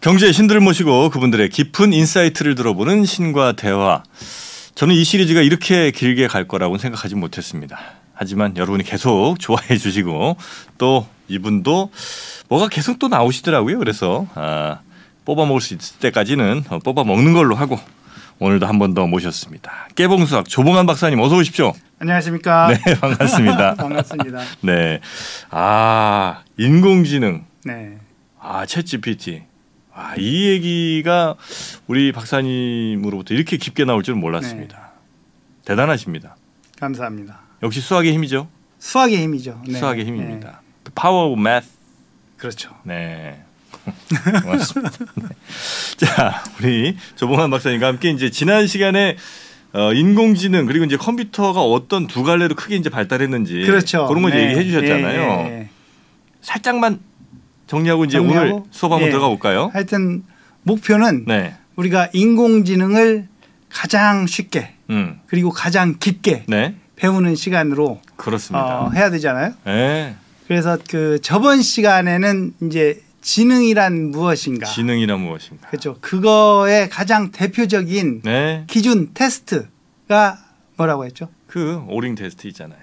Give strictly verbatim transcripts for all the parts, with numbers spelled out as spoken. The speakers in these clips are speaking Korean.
경제의 신들을 모시고 그분들의 깊은 인사이트를 들어보는 신과 대화. 저는 이 시리즈가 이렇게 길게 갈 거라고는 생각하지 못했습니다. 하지만 여러분이 계속 좋아해 주시고 또 이분도 뭐가 계속 또 나오시더라고요. 그래서 아, 뽑아 먹을 수 있을 때까지는 뽑아 먹는 걸로 하고 오늘도 한 번 더 모셨습니다. 깨봉수학 조봉환 박사님 어서 오십시오. 안녕하십니까. 네, 반갑습니다. 반갑습니다. 네, 아 인공지능, 네, 아 챗지피티. 아, 이 얘기가 우리 박사님으로부터 이렇게 깊게 나올 줄은 몰랐습니다. 네. 대단하십니다. 감사합니다. 역시 수학의 힘이죠. 수학의 힘이죠. 네. 수학의 힘입니다. 네. The power of math. 그렇죠. 네. 고맙습니다. 네. 자, 우리 조봉환 박사님과 함께 이제 지난 시간에 어, 인공지능 그리고 이제 컴퓨터가 어떤 두 갈래로 크게 이제 발달했는지 그렇죠. 그런 걸 네. 얘기해 주셨잖아요. 네. 네. 살짝만 정리하고 이제 정리하고? 오늘 수업 한번 네. 들어가 볼까요? 하여튼 목표는 네. 우리가 인공지능을 가장 쉽게 음. 그리고 가장 깊게 네. 배우는 시간으로 그렇습니다. 어, 해야 되잖아요. 네. 그래서 그 저번 시간에는 이제 지능이란 무엇인가? 지능이란 무엇인가? 그렇죠. 그거의 가장 대표적인 네. 기준 테스트가 뭐라고 했죠? 그 오링 테스트 있잖아요.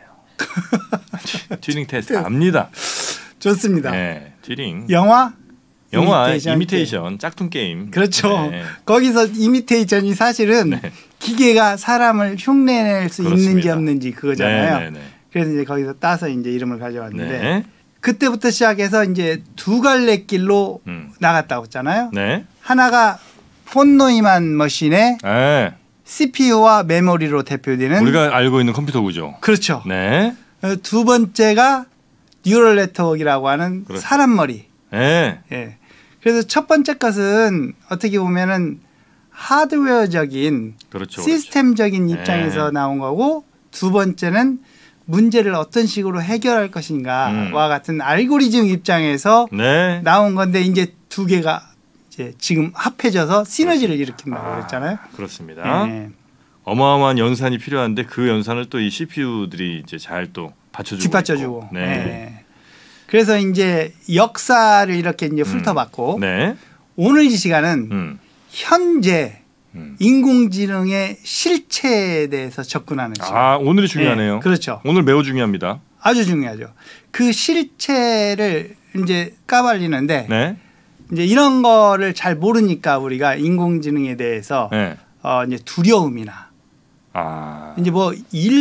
튜링 테스트 압니다. 좋습니다. 네, 튜링. 영화? 영화 이미테이션, 이미테이션 짝퉁 게임. 그렇죠. 네. 거기서 이미테이션이 사실은 네. 기계가 사람을 흉내낼 수 그렇습니다. 있는지 없는지 그거잖아요. 네, 네, 네. 그래서 이제 거기서 따서 이제 이름을 가져왔는데 네. 그때부터 시작해서 이제 두 갈래 길로 음. 나갔다고 했잖아요. 네. 하나가 폰 노이만 머신의 네. 씨피유와 메모리로 대표되는 우리가 알고 있는 컴퓨터 구조. 그렇죠. 네. 두 번째가 뉴럴 네트워크라고 하는 그렇죠. 사람 머리. 네. 예. 그래서 첫 번째 것은 어떻게 보면은 하드웨어적인 그렇죠. 시스템적인 그렇죠. 입장에서 네. 나온 거고 두 번째는 문제를 어떤 식으로 해결할 것인가와 음. 같은 알고리즘 입장에서 네. 나온 건데 이제 두 개가 이제 지금 합해져서 시너지를 일으킨다고 아, 그랬잖아요. 그렇습니다. 네. 어마어마한 연산이 필요한데 그 연산을 또 이 씨피유들이 이제 잘 또 받쳐주고 뒷받쳐주고. 있고. 네. 네. 그래서 이제 역사를 이렇게 이제 훑어봤고 음. 네. 오늘 이 시간은 음. 현재 음. 인공지능의 실체에 대해서 접근하는 시간. 아, 오늘이 중요하네요. 네, 그렇죠. 오늘 매우 중요합니다. 아주 중요하죠. 그 실체를 이제 까발리는데 네. 이제 이런 거를 잘 모르니까 우리가 인공지능에 대해서 네. 어 이제 두려움이나 아. 이제 뭐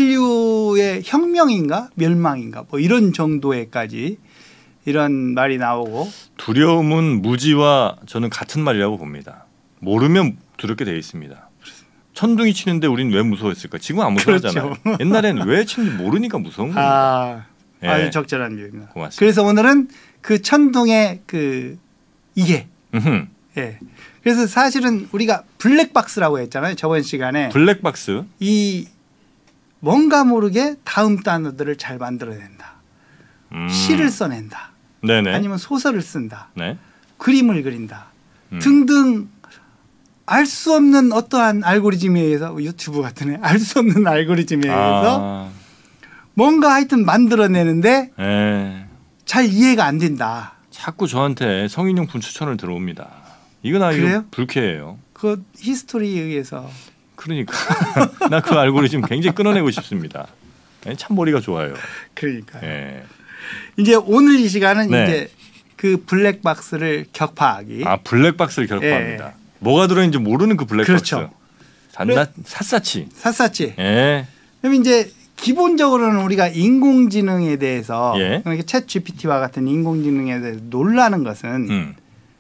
인류의 혁명인가 멸망인가 뭐 이런 정도에까지 이런 말이 나오고 두려움은 무지와 저는 같은 말이라고 봅니다. 모르면 두렵게 되어 있습니다. 천둥이 치는데 우린 왜 무서워했을까? 지금 안 무서워하잖아요. 그렇죠. 옛날엔 왜 치는지 모르니까 무서운 거예요. 아, 네. 아주 적절한 비유입니다. 고맙습니다. 그래서 오늘은 그 천둥의 그 이해. 음흠. 예. 그래서 사실은 우리가 블랙박스라고 했잖아요. 저번 시간에 블랙박스. 이 뭔가 모르게 다음 단어들을 잘 만들어낸다. 음. 시를 써낸다. 네네. 아니면 소설을 쓴다. 네. 그림을 그린다. 음. 등등 알 수 없는 어떠한 알고리즘에 의해서 유튜브 같은 알 수 없는 알고리즘에 의해서 아. 뭔가 하여튼 만들어내는데 네. 잘 이해가 안 된다. 자꾸 저한테 성인용품 추천을 들어옵니다. 이건 아주 그래요? 불쾌해요. 그 히스토리에 의해서 그러니까 나 그 알고리즘 굉장히 끊어내고 싶습니다. 참 머리가 좋아요. 그러니까 예. 이제 오늘 이 시간은 네. 이제 그 블랙박스를 격파하기. 아 블랙박스를 결합합니다. 예. 뭐가 들어있는지 모르는 그 블랙박스. 그렇죠. 단나 샅샅이. 샅샅이. 예. 그럼 이제 기본적으로는 우리가 인공지능에 대해서 예. 그러니까 챗 지피티와 같은 인공지능에 대해서 놀라는 것은 음.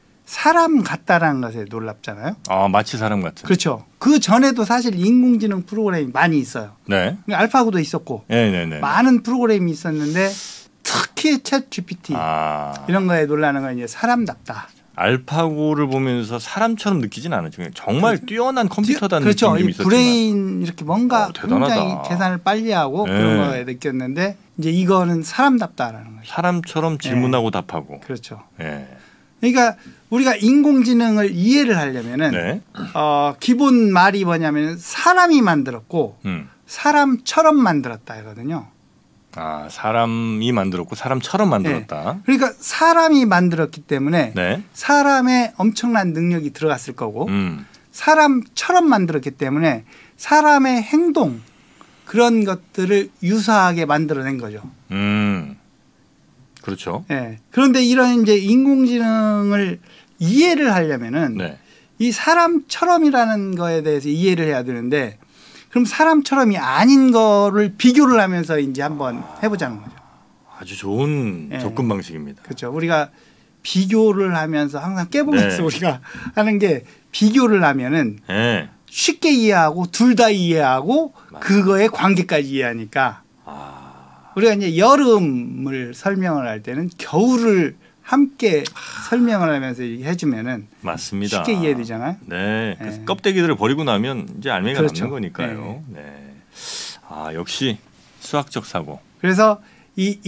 사람 같다라는 것에 놀랍잖아요. 아 마치 사람 같은. 그렇죠. 그 전에도 사실 인공지능 프로그램이 많이 있어요. 네. 알파고도 있었고 네네네. 많은 프로그램이 있었는데 특히 챗 지피티 아. 이런 거에 놀라는 건 이제 사람답다. 알파고를 보면서 사람처럼 느끼진 않았죠. 정말 그, 뛰어난 컴퓨터다는 그렇죠. 느낌이 이 있었지만. 브레인 이렇게 뭔가 어, 대단하다. 굉장히 계산을 빨리 하고 네. 그런 거에 느꼈는데 이제 이거는 사람답다라는 거죠. 사람처럼 질문하고 답하고. 그렇죠. 예. 그러니까 우리가 인공지능을 이해를 하려면은 네. 어, 기본 말이 뭐냐면 사람이 만들었고 음. 사람처럼 만들었다 이거든요. 아, 사람이 만들었고 사람처럼 만들었다. 네. 그러니까 사람이 만들었기 때문에 네. 사람의 엄청난 능력이 들어갔을 거고 음. 사람처럼 만들었기 때문에 사람의 행동 그런 것들을 유사하게 만들어낸 거죠. 음. 그렇죠. 네. 그런데 이런 이제 인공지능을 이해를 하려면은 네. 이 사람처럼이라는 거에 대해서 이해를 해야 되는데 그럼 사람처럼이 아닌 거를 비교를 하면서 이제 한번 해보자는 거죠. 아주 좋은 네. 접근 방식입니다. 그렇죠. 우리가 비교를 하면서 항상 깨보면서 네. 우리가 하는 게 비교를 하면은 네. 쉽게 이해하고 둘 다 이해하고 맞아요. 그거의 관계까지 이해하니까 아. 우리가 이제 여름을 설명을 할 때는 겨울을 함께 설명을 하면서 해주면은 맞습니다. 쉽게 이해되잖아요. 네. 그래서 네. 껍데기들을 버리고 나면 이제 알맹이가 그렇죠. 남는 거니까요. 네. 아, 역시 수학적 사고. 그래서 이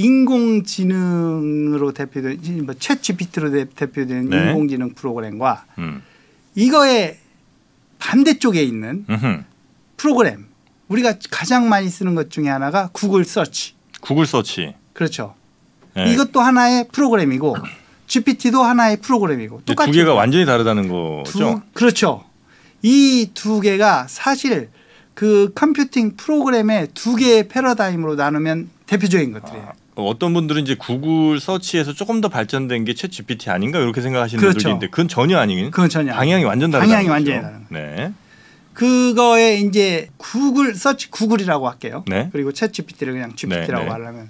인공지능으로 대표된 뭐 챗지피티로 대표된 네. 인공지능 프로그램과 음. 이거의 반대쪽에 있는 음흠. 프로그램 우리가 가장 많이 쓰는 것 중에 하나가 구글 서치. 구글 서치. 그렇죠. 네. 이것도 하나의 프로그램이고 지피티도 하나의 프로그램이고 두 똑같이 개가 완전히 다르다는 거죠. 두, 그렇죠. 이 두 개가 사실 그 컴퓨팅 프로그램의 두 개의 패러다임으로 나누면 대표적인 것들이에요. 아, 어떤 분들은 이제 구글 서치에서 조금 더 발전된 게 챗 지피티 아닌가 이렇게 생각하시는 그렇죠. 분들도 있는데 그건 전혀 아닌. 그건 전혀 방향이 아니에요. 완전 다르다. 방향이 완전히 다른 네. 그거에 이제 구글 서치 구글이라고 할게요. 네. 그리고 챗 지피티를 그냥 지피티라고 네, 네. 하려면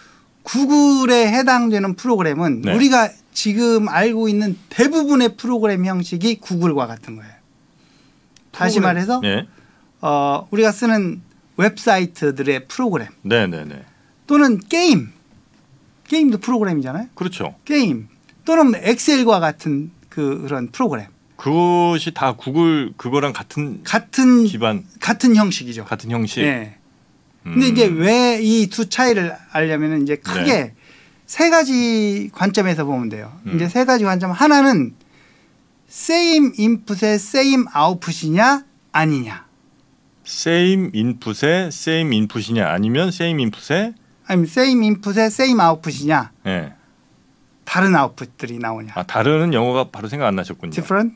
구글에 해당되는 프로그램은 네. 우리가 지금 알고 있는 대부분의 프로그램 형식이 구글과 같은 거예요. 다시 프로그램. 말해서 네. 어, 우리가 쓰는 웹사이트들의 프로그램 네, 네, 네. 또는 게임 게임도 프로그램이잖아요. 그렇죠. 게임 또는 엑셀과 같은 그 그런 프로그램 그것이 다 구글 그거랑 같은 같은 기반, 같은 형식이죠. 같은 형식. 네. 근데 음. 이제 왜 이 두 차이를 알려면은 이제 크게 네. 세 가지 관점에서 보면 돼요. 음. 이제 세 가지 관점 하나는 same input의 same output이냐 아니냐. same input에 same input이냐 아니면 same input에 아니면 same input의 same output이냐 예. 다른 아웃풋들이 나오냐. 아, 다른 영어가 바로 생각 안 나셨군요. different?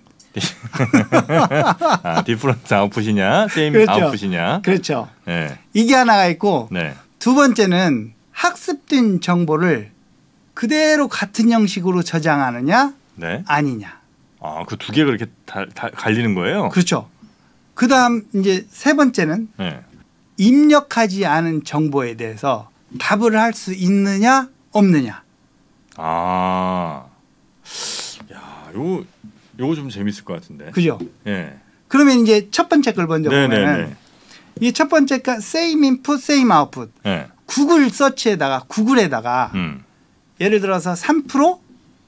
아, different output이냐, same 그렇죠. output이냐. 그렇죠. 네. 이게 하나가 있고 네. 두 번째는 학습된 정보를 그대로 같은 형식으로 저장하느냐 네. 아니냐. 아, 그 두 개가 그렇게 다, 다 갈리는 거예요? 그렇죠. 그다음 이제 세 번째는 네. 입력하지 않은 정보에 대해서 답을 할 수 있느냐 없느냐. 아. 야, 요거 요거 좀 재밌을 것 같은데. 그죠? 예. 그러면 이제 첫 번째 걸 먼저 네, 보면은 네, 이 첫 번째가 same input, same output. 네. 구글 서치에다가 구글에다가 음. 예를 들어서 삼 퍼센트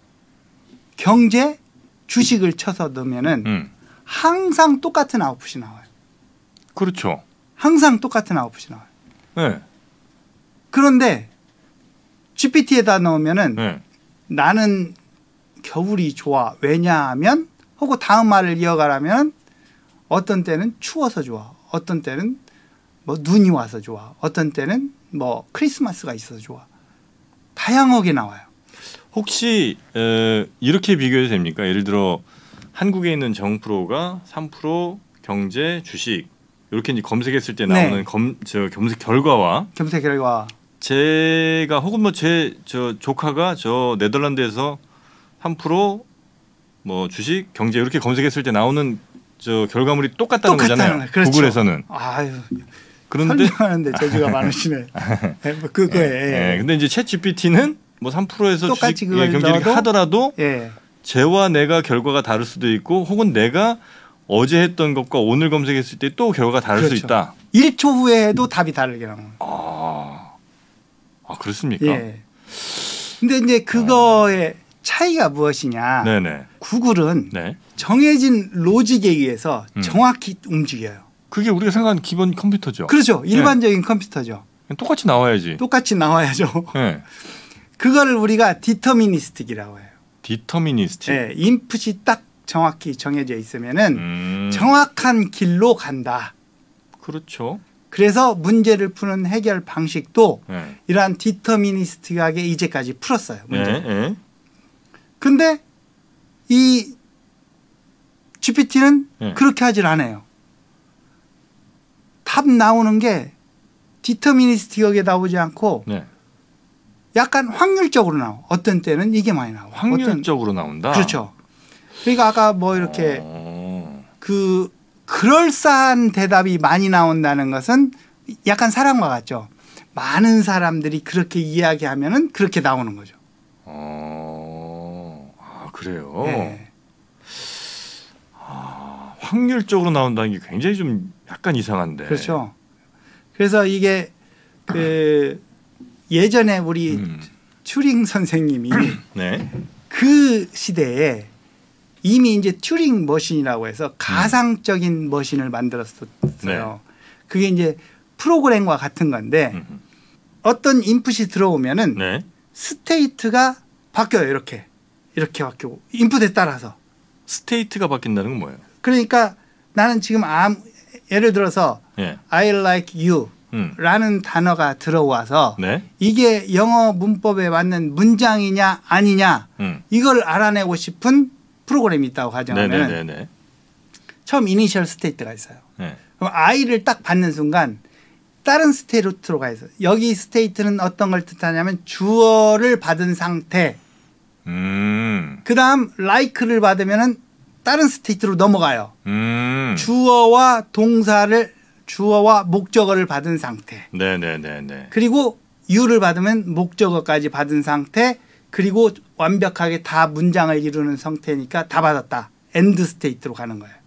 경제 주식을 쳐서 넣으면은 음. 항상 똑같은 아웃풋이 나와요. 그렇죠. 항상 똑같은 아웃풋이 나와요. 네. 그런데 지피티에다 넣으면은 네. 나는 겨울이 좋아. 왜냐하면 하고 다음 말을 이어가라면 어떤 때는 추워서 좋아. 어떤 때는 뭐 눈이 와서 좋아. 어떤 때는 뭐 크리스마스가 있어서 좋아. 다양하게 나와요. 혹시 에, 이렇게 비교해도 됩니까? 예를 들어 한국에 있는 정프로가 삼 퍼센트 경제 주식 이렇게 이제 검색했을 때 나오는 네. 검, 저 검색 결과와 검색 결과 제가 혹은 뭐 제 저 조카가 저 네덜란드에서 삼 퍼센트 뭐 주식 경제 이렇게 검색했을 때 나오는 저 결과물이 똑같다는 똑같다는 거잖아요. 거예요. 그렇죠. 구글에서는. 아유 그런데 설명하는데 재주가 많으시네. 네, 뭐 그거에 예, 근데 이제 챗 지피티는 뭐 삼 퍼센트에서 똑같이 주식 그걸 예, 경제를 넣어도 하더라도 예. 쟤와 내가 결과가 다를 수도 있고 혹은 내가 어제 했던 것과 오늘 검색했을 때 또 결과가 다를 그렇죠. 수 있다. 일 초 후에도 답이 다르게 나와요. 아, 아 그렇습니까? 예. 근데 이제 그거의 차이가 무엇이냐? 네네. 구글은 네. 정해진 로직에 의해서 음. 정확히 움직여요. 그게 우리가 생각하는 기본 컴퓨터죠. 그렇죠. 일반적인 컴퓨터죠. 똑같이 나와야지. 똑같이 나와야죠. 네. 그거를 우리가 디터미니스틱이라고 해요. 디터미니스틱. 예, 인풋이 딱 정확히 정해져 있으면은 음, 정확한 길로 간다. 그렇죠. 그래서 문제를 푸는 해결 방식도 네. 이러한 디터미니스틱하게 이제까지 풀었어요. 문제. 네. 네. 근데 이 지피티는 네. 그렇게 하질 않아요. 답 나오는 게 디터미니스틱하게 나오지 않고 네. 약간 확률적으로 나와. 어떤 때는 이게 많이 나와. 확률적으로 어떤, 나온다. 그렇죠. 그러니까 아까 뭐 이렇게 어. 그 그럴싸한 대답이 많이 나온다는 것은 약간 사람과 같죠. 많은 사람들이 그렇게 이야기하면은 그렇게 나오는 거죠. 어. 아, 그래요. 네. 아, 확률적으로 나온다는 게 굉장히 좀 약간 이상한데. 그렇죠. 그래서 이게 그 예전에 우리 음. 튜링 선생님이 네. 그 시대에 이미 이제 튜링 머신이라고 해서 가상적인 머신을 만들었었어요. 네. 그게 이제 프로그램과 같은 건데 음. 어떤 인풋이 들어오면은 네. 스테이트가 바뀌어요. 이렇게 이렇게 바뀌고 인풋에 따라서. 스테이트가 바뀐다는 건 뭐예요? 그러니까 나는 지금 아무, 예를 들어서 네. I like you 음. 라는 단어가 들어와서 네. 이게 영어 문법에 맞는 문장이냐 아니냐 음. 이걸 알아내고 싶은 프로그램이 있다고 가정하면 네네네네. 처음 이니셜 스테이트가 있어요. 네. 그럼 I를 딱 받는 순간 다른 스테이트로 가 있어요. 여기 스테이트는 어떤 걸 뜻하냐면 주어를 받은 상태. 음. 그 다음 like를 받으면 다른 스테이트로 넘어가요. 음. 주어와 동사를 주어와 목적어를 받은 상태. 네네네네. 그리고 you를 받으면 목적어까지 받은 상태. 그리고 완벽하게 다 문장을 이루는 상태니까 다 받았다. 엔드 스테이트로 가는 거예요.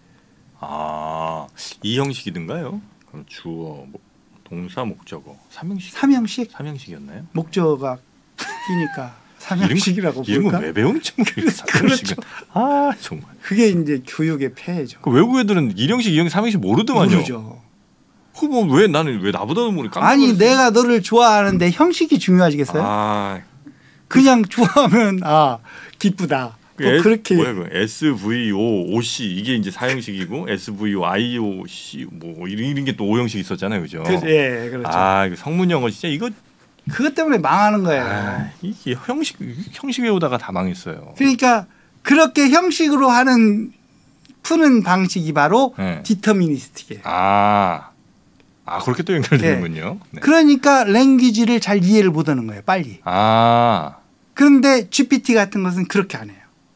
아, 이 형식이든가요? 그럼 주어, 목, 동사, 목적어, 삼형식. 삼형식 삼형식이었나요? 목적어가 끼니까 삼형식이라고 이런 볼까? 건 왜 배우는 참 삼형식은. 아, 정말. 그게 이제 교육의 폐해죠. 그 외국 애들은 일형식, 이형식, 삼형식 모르더만요. 모르죠. 그뭐 왜 나는 왜 나보다도 모르 깜짝 아니 놀랐어요. 내가 너를 좋아하는데 형식이 중요하시겠어요? 아, 그냥 좋아하면 아 기쁘다. 그 뭐 S, 그렇게 뭐야 그 에스 브이 오, 오씨 이게 이제 사형식이고 에스 브이 오, 아이 오 씨 뭐 이런 이런 게 또 오형식 있었잖아요, 그죠? 그, 예, 그렇죠. 아, 이거 성문 영어 진짜 이거 그것 때문에 망하는 거예요. 아, 이게 형식 형식 외우다가 다 망했어요. 그러니까 그렇게 형식으로 하는 푸는 방식이 바로 네. 디터미니스틱이에요. 아, 아 그렇게 또 연결되는군요. 네. 그러니까 랭귀지를 잘 이해를 못하는 거예요, 빨리. 아, 그런데 지피티 같은 것은 그렇게 안 해요.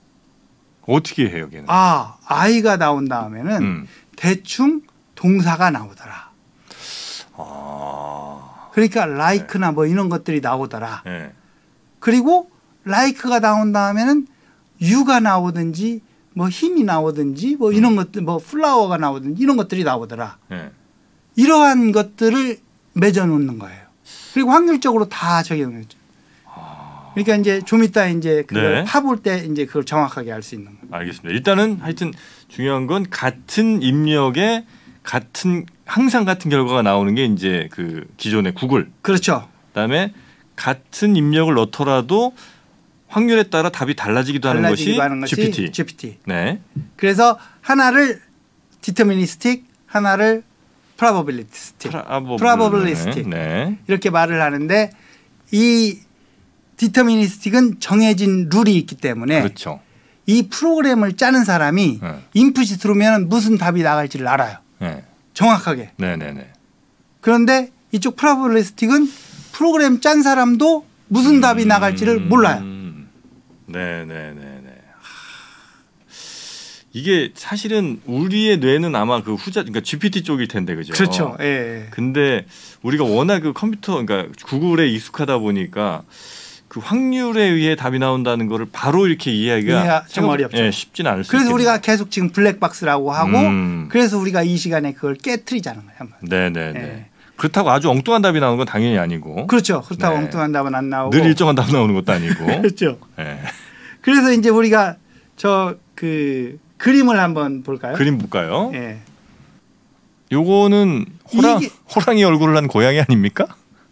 어떻게 해요, 걔는? 아, 아이가 나온 다음에는 음. 대충 동사가 나오더라. 아, 그러니까 like나 뭐 이런 것들이 나오더라. 네. 그리고 like가 나온 다음에는 you가 나오든지 뭐 힘이 나오든지 뭐 이런 것들 뭐 플라워가 나오든지 이런 것들이 나오더라. 네. 이러한 것들을 맺어 놓는 거예요. 그리고 확률적으로 다 적용했죠. 그러니까 이제 좀 이따 이제 그걸 네. 파볼 때 이제 그걸 정확하게 알 수 있는 거예요. 알겠습니다. 일단은 하여튼 중요한 건 같은 입력에 같은 항상 같은 결과가 나오는 게 이제 그 기존의 구글. 그렇죠. 그다음에 같은 입력을 넣더라도 확률에 따라 답이 달라지기도 하는 것이 달라지기도 하는 것이 지피티. 지피티. 네. 그래서 하나를 디터미니스틱, 하나를 프로바빌리스틱, 프라버블- 프로바빌리스틱 네. 이렇게 말을 하는데 이 디터미니스틱은 정해진 룰이 있기 때문에 그렇죠. 이 프로그램을 짜는 사람이 네. 인풋이 들어오면 무슨 답이 나갈지를 알아요. 네. 정확하게. 네, 네, 네. 그런데 이쪽 프로바빌리스틱은 프로그램 짠 사람도 무슨 답이 나갈지를 몰라요. 네, 네, 네, 네. 이게 사실은 우리의 뇌는 아마 그 후자, 그러니까 지피티 쪽일 텐데, 그죠? 그렇죠. 예. 근데 우리가 워낙 그 컴퓨터, 그러니까 구글에 익숙하다 보니까 그 확률에 의해 답이 나온다는 거를 바로 이렇게 이해하기가 이해가 좀 어렵죠. 예, 쉽지는 않을 수 그래서 있겠네요. 우리가 계속 지금 블랙박스라고 하고 음. 그래서 우리가 이 시간에 그걸 깨트리자는 거예요. 한번. 네, 네, 네. 예. 그렇다고 아주 엉뚱한 답이 나오는 건 당연히 아니고. 그렇죠. 그렇다고 네. 엉뚱한 답은 안 나오고. 늘 일정한 답 나오는 것도 아니고. 그렇죠. 예. 그래서 이제 우리가 저 그 그림을 한번 볼까요? 그림 볼까요? 예. 요거는 호랑, 이게- 호랑이 얼굴을 한 고양이 아닙니까?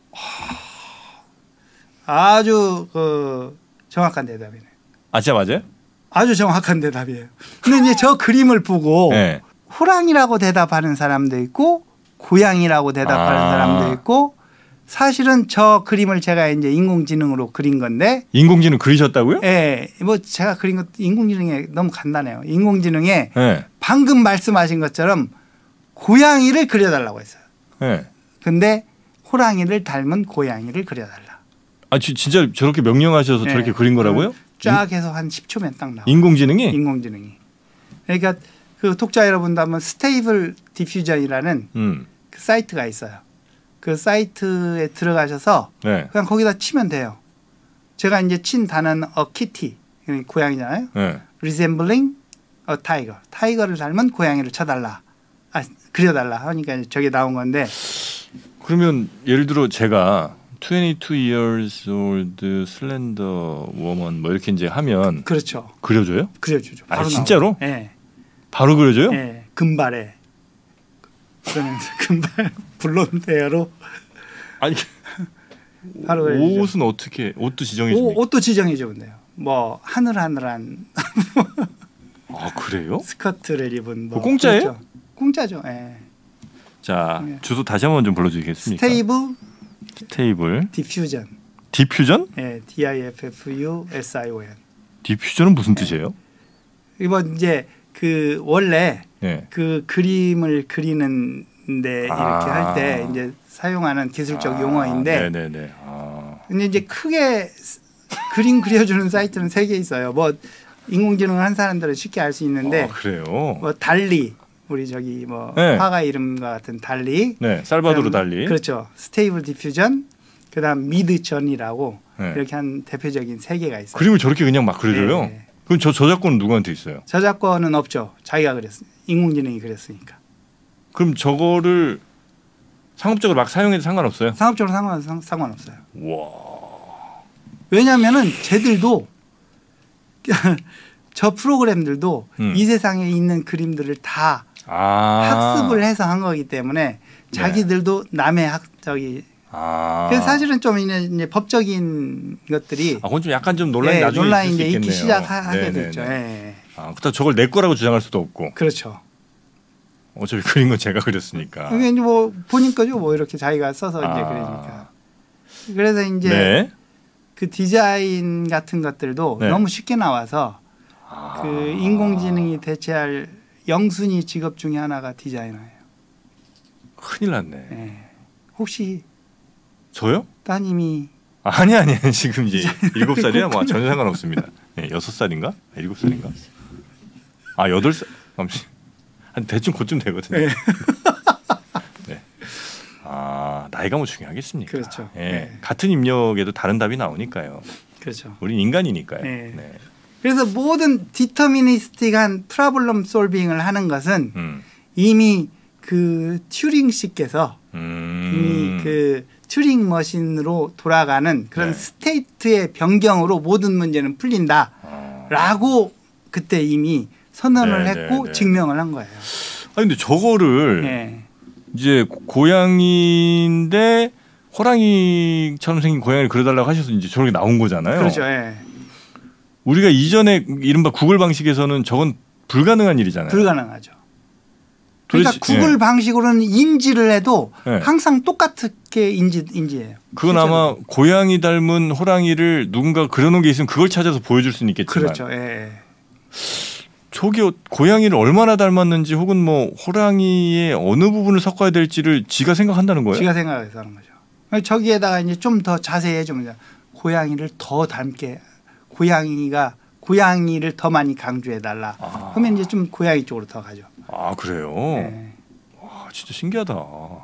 아주 그 정확한 대답이네. 아, 진짜 맞아요? 아주 정확한 대답이에요. 근데 이제 저 그림을 보고 네. 호랑이라고 대답하는 사람도 있고 고양이라고 대답하는 아. 사람도 있고 사실은 저 그림을 제가 이제 인공지능으로 그린 건데 인공지능 그리셨다고요? 예, 뭐 제가 그린 것 인공지능에 너무 간단해요. 인공지능에 네. 방금 말씀하신 것처럼 고양이를 그려달라고 했어요. 네. 근데 호랑이를 닮은 고양이를 그려달라. 아 지, 진짜 저렇게 명령하셔서 네. 저렇게 그린 거라고요? 쫙 해서 한 십 초면 딱 나와요. 인공지능이? 인공지능이. 그러니까 그 독자 여러분도 한번 스테이블 디퓨전이라는 음. 그 사이트가 있어요. 그 사이트에 들어가셔서 네. 그냥 거기다 치면 돼요. 제가 이제 친 단어는 a kitty, 고양이잖아요. 네. resembling a tiger, 타이거를 닮은 고양이를 쳐달라, 아, 그려달라 하니까 저게 나온 건데. 그러면 예를 들어 제가 twenty-two years old slender woman 뭐 이렇게 이제 하면 그렇죠. 그려줘요? 그려주죠. 바로 아 진짜로? 예. 네. 바로 그려줘요? 네. 금발에 그러면서 금발 블론드 헤어로 아니 바로 그려주죠. 옷은 어떻게 옷도 지정해 옷, 줍니까? 옷도 지정해 주면 돼요. 뭐 하늘하늘한 아 그래요? 스커트를 입은 뭐 공짜예요? 그렇죠. 공짜죠. 예. 자 네. 주소 다시 한번 좀 불러주시겠습니까? 스테이블 스테이블 디퓨전. 디퓨전? 예, D I F F U S I O N. 디퓨전은 무슨 뜻이에요? 이번 이제 그 원래 네. 그 그림을 그리는데 이렇게 아. 할 때 이제 사용하는 기술적 아, 용어인데, 네네네. 아. 근데 이제 크게 그림 그려주는 사이트는 세 개 있어요. 뭐 인공지능을 한 사람들은 쉽게 알 수 있는데, 아, 그래요. 뭐 달리 우리 저기 뭐 네. 화가 이름과 같은 달리, 네, 살바도르 그다음, 달리. 그렇죠. 스테이블 디퓨전, 그다음 미드전이라고 네. 이렇게 한 대표적인 세 개가 있어요. 그림을 저렇게 그냥 막 그려줘요. 네. 그럼 저 저작권은 누구한테 있어요? 저작권은 없죠. 자기가 그랬으 인공지능이 그랬으니까. 그럼 저거를 상업적으로 막 사용해도 상관없어요? 상업적으로 상관 상, 상관없어요. 와. 왜냐하면은 쟤들도 저 프로그램들도 음. 이 세상에 있는 그림들을 다 아. 학습을 해서 한 거기 때문에 자기들도 남의 학 저기 아. 그래서 사실은 좀 이제, 이제 법적인 것들이 아, 그건 좀 약간 좀 논란이 예, 나중에 논란이 있을 수 이제 있기 있겠네요. 시작하게 네네네. 됐죠. 예. 아, 그렇다 저걸 내 거라고 주장할 수도 없고. 그렇죠. 어차피 그린 건 제가 그렸으니까. 이게 이제 뭐 본인 거죠. 뭐 이렇게 자기가 써서 이제 아. 그러니까. 그래서 이제 네. 그 디자인 같은 것들도 네. 너무 쉽게 나와서 아. 그 인공지능이 대체할 영순위 직업 중에 하나가 디자이너예요. 큰일 났네. 예. 혹시 저요? 따님이 아니 아니 지금 이제 일곱 살이야 뭐 전혀 상관없습니다. 네, 여섯 살인가? 일곱 살인가? 아 여덟 살? 잠시 한 대충 그쯤 되거든요. 네. 네. 아 나이가 뭐 중요하겠습니까? 그렇죠. 예. 네. 같은 입력에도 다른 답이 나오니까요. 그렇죠. 우린 인간이니까요. 네. 네. 그래서 모든 디터미니스틱한 프로블럼 솔빙을 하는 것은 음. 이미 그 튜링 씨께서 음. 이미 그 튜링 머신으로 돌아가는 그런 네. 스테이트의 변경으로 모든 문제는 풀린다라고 아. 그때 이미 선언을 네, 했고 네, 네. 증명을 한 거예요. 아 근데 저거를 네. 이제 고양이인데 호랑이처럼 생긴 고양이를 그려달라고 하셔서 이제 저렇게 나온 거잖아요. 그렇죠. 예. 우리가 이전에 이른바 구글 방식에서는 저건 불가능한 일이잖아요. 불가능하죠. 그러니까 도대체- 구글 예. 방식으로는 인지를 해도 네. 항상 똑같게 인지 인지해요. 그건 아마 고양이 닮은 호랑이를 누군가 그려놓은 게 있으면 그걸 찾아서 보여줄 수는 있겠지만 그렇죠. 예. 저게 고양이를 얼마나 닮았는지 혹은 뭐 호랑이의 어느 부분을 섞어야 될지를 지가 생각한다는 거예요? 지가 생각해서 하는 거죠. 저기에다가 이제 좀 더 자세히 해주면 고양이를 더 닮게 고양이가 고양이를 더 많이 강조해 달라. 아. 그러면 이제 좀 고양이 쪽으로 더 가죠. 아 그래요? 네. 와 진짜 신기하다.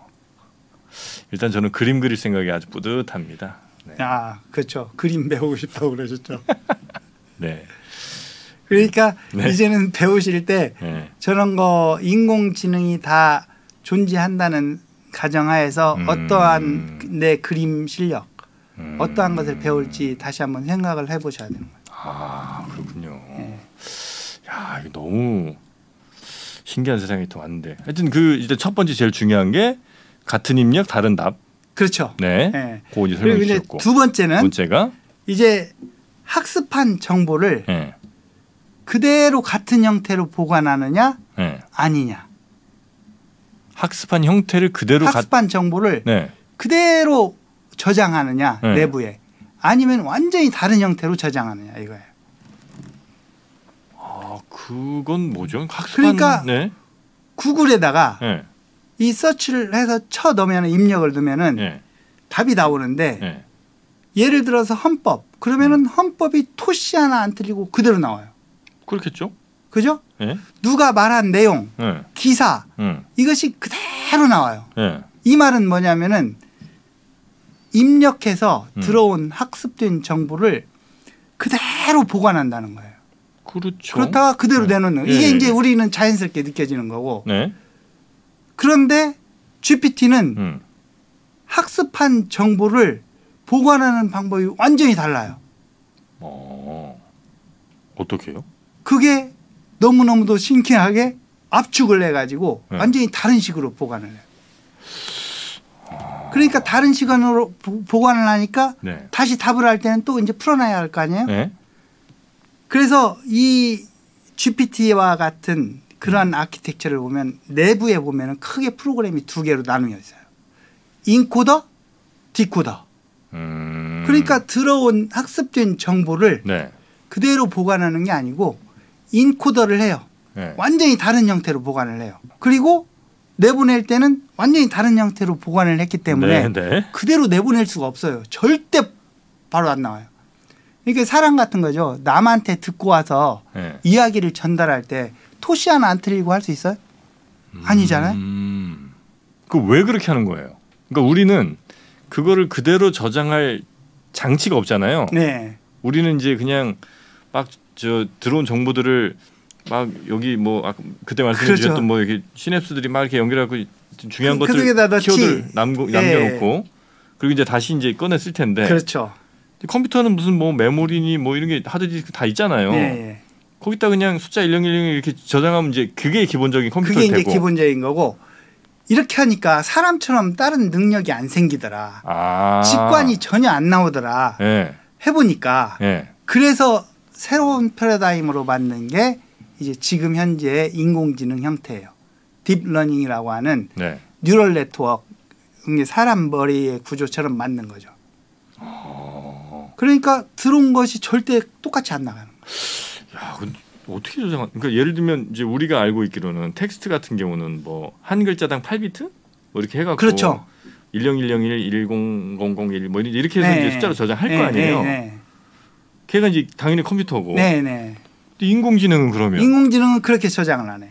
일단 저는 그림 그릴 생각이 아주 뿌듯합니다. 네. 아 그렇죠. 그림 배우고 싶다고 그러셨죠. 네. 그러니까 네. 이제는 배우실 때 네. 저런 거 인공지능이 다 존재한다는 가정하에서 음. 어떠한 내 그림 실력, 음. 어떠한 것을 배울지 다시 한번 생각을 해보셔야 되는 거예요. 아 그렇군요. 네. 야 이거 너무 신기한 세상이 또 왔는데 하여튼 그 일단 첫 번째 제일 중요한 게 같은 입력 다른 답. 그렇죠. 네. 네. 그거 이제 그리고 설명해 이제 주셨고. 두 번째는 번째가 이제 학습한 정보를 네. 그대로 같은 형태로 보관하느냐 네. 아니냐. 학습한 형태를 그대로 학습한 가... 정보를 네. 그대로 저장하느냐 네. 내부에 아니면 완전히 다른 형태로 저장하느냐 이거예요. 아 그건 뭐죠? 학습한... 그러니까 네. 구글에다가 네. 이 서치를 해서 쳐 넣으면 입력을 넣으면은 네. 답이 나오는데 네. 예를 들어서 헌법 그러면은 헌법이 토시 하나 안 틀리고 그대로 나와요. 그렇겠죠? 그죠? 네. 누가 말한 내용, 네. 기사 네. 이것이 그대로 나와요. 네. 이 말은 뭐냐면은 입력해서 음. 들어온 학습된 정보를 그대로 보관한다는 거예요. 그렇죠. 그렇다가 그대로 네. 내놓는 거예요. 예, 이게 예, 이제 예. 우리는 자연스럽게 느껴지는 거고. 네. 그런데 지피티는 음. 학습한 정보를 보관하는 방법이 완전히 달라요. 어. 어떻게요? 그게 너무너무도 신기하게 압축을 해가지고 네. 완전히 다른 식으로 보관을 해요. 그러니까 다른 시간으로 보- 보관을 하니까 네. 다시 답을 할 때는 또 이제 풀어놔야 할 거 아니에요? 네. 그래서 이 지피티와 같은 그러한 아키텍처를 보면 내부에 보면 크게 프로그램이 두 개로 나누어 있어요. 인코더, 디코더. 음. 그러니까 들어온 학습된 정보를 네. 그대로 보관하는 게 아니고 인코더를 해요. 네. 완전히 다른 형태로 보관을 해요. 그리고 내보낼 때는 완전히 다른 형태로 보관을 했기 때문에 네, 네. 그대로 내보낼 수가 없어요. 절대 바로 안 나와요. 이게 사람 같은 거죠. 남한테 듣고 와서 네. 이야기를 전달할 때 토시 하나 안 틀리고 할 수 있어요? 아니잖아요. 음. 그 왜 그렇게 하는 거예요? 그러니까 우리는 그거를 그대로 저장할 장치가 없잖아요. 네. 우리는 이제 그냥 막 저 들어온 정보들을 막 여기 뭐 아까 그때 말씀해 그렇죠. 주셨던 뭐 이렇게 시냅스들이 막 이렇게 연결하고 중요한 그- 그 것들 속에다 넣지. 키워드를 남고, 예. 남겨놓고 그리고 이제 다시 이제 꺼내 쓸 텐데 그렇죠. 컴퓨터는 무슨 뭐 메모리니 뭐 이런 게 하드디스크 다 있잖아요. 네, 네. 거기다 그냥 숫자 일공일공 이렇게 저장하면 이제 그게 기본적인 컴퓨터 그게 이제 되고. 기본적인 거고 이렇게 하니까 사람처럼 다른 능력이 안 생기더라. 아. 직관이 전혀 안 나오더라. 예. 해보니까 예. 그래서 새로운 패러다임으로 만든 게 이제 지금 현재 인공지능 형태예요. 딥러닝이라고 하는 네. 뉴럴 네트워크, 이게 사람 머리의 구조처럼 만든 거죠. 어. 그러니까 들어온 것이 절대 똑같이 안 나가는 거예요. 야, 그 어떻게 저장? 그러니까 예를 들면 이제 우리가 알고 있기로는 텍스트 같은 경우는 뭐 한 글자당 팔 비트 뭐 이렇게 해갖고 그렇죠. 일공일공일 일공공공일 뭐 이렇게 해서 네. 이제 숫자로 저장할 네, 거 아니에요. 네, 걔가 이제 당연히 컴퓨터고. 네, 네. 근데 인공지능은 그러면 인공지능은 그렇게 저장을 안 해요.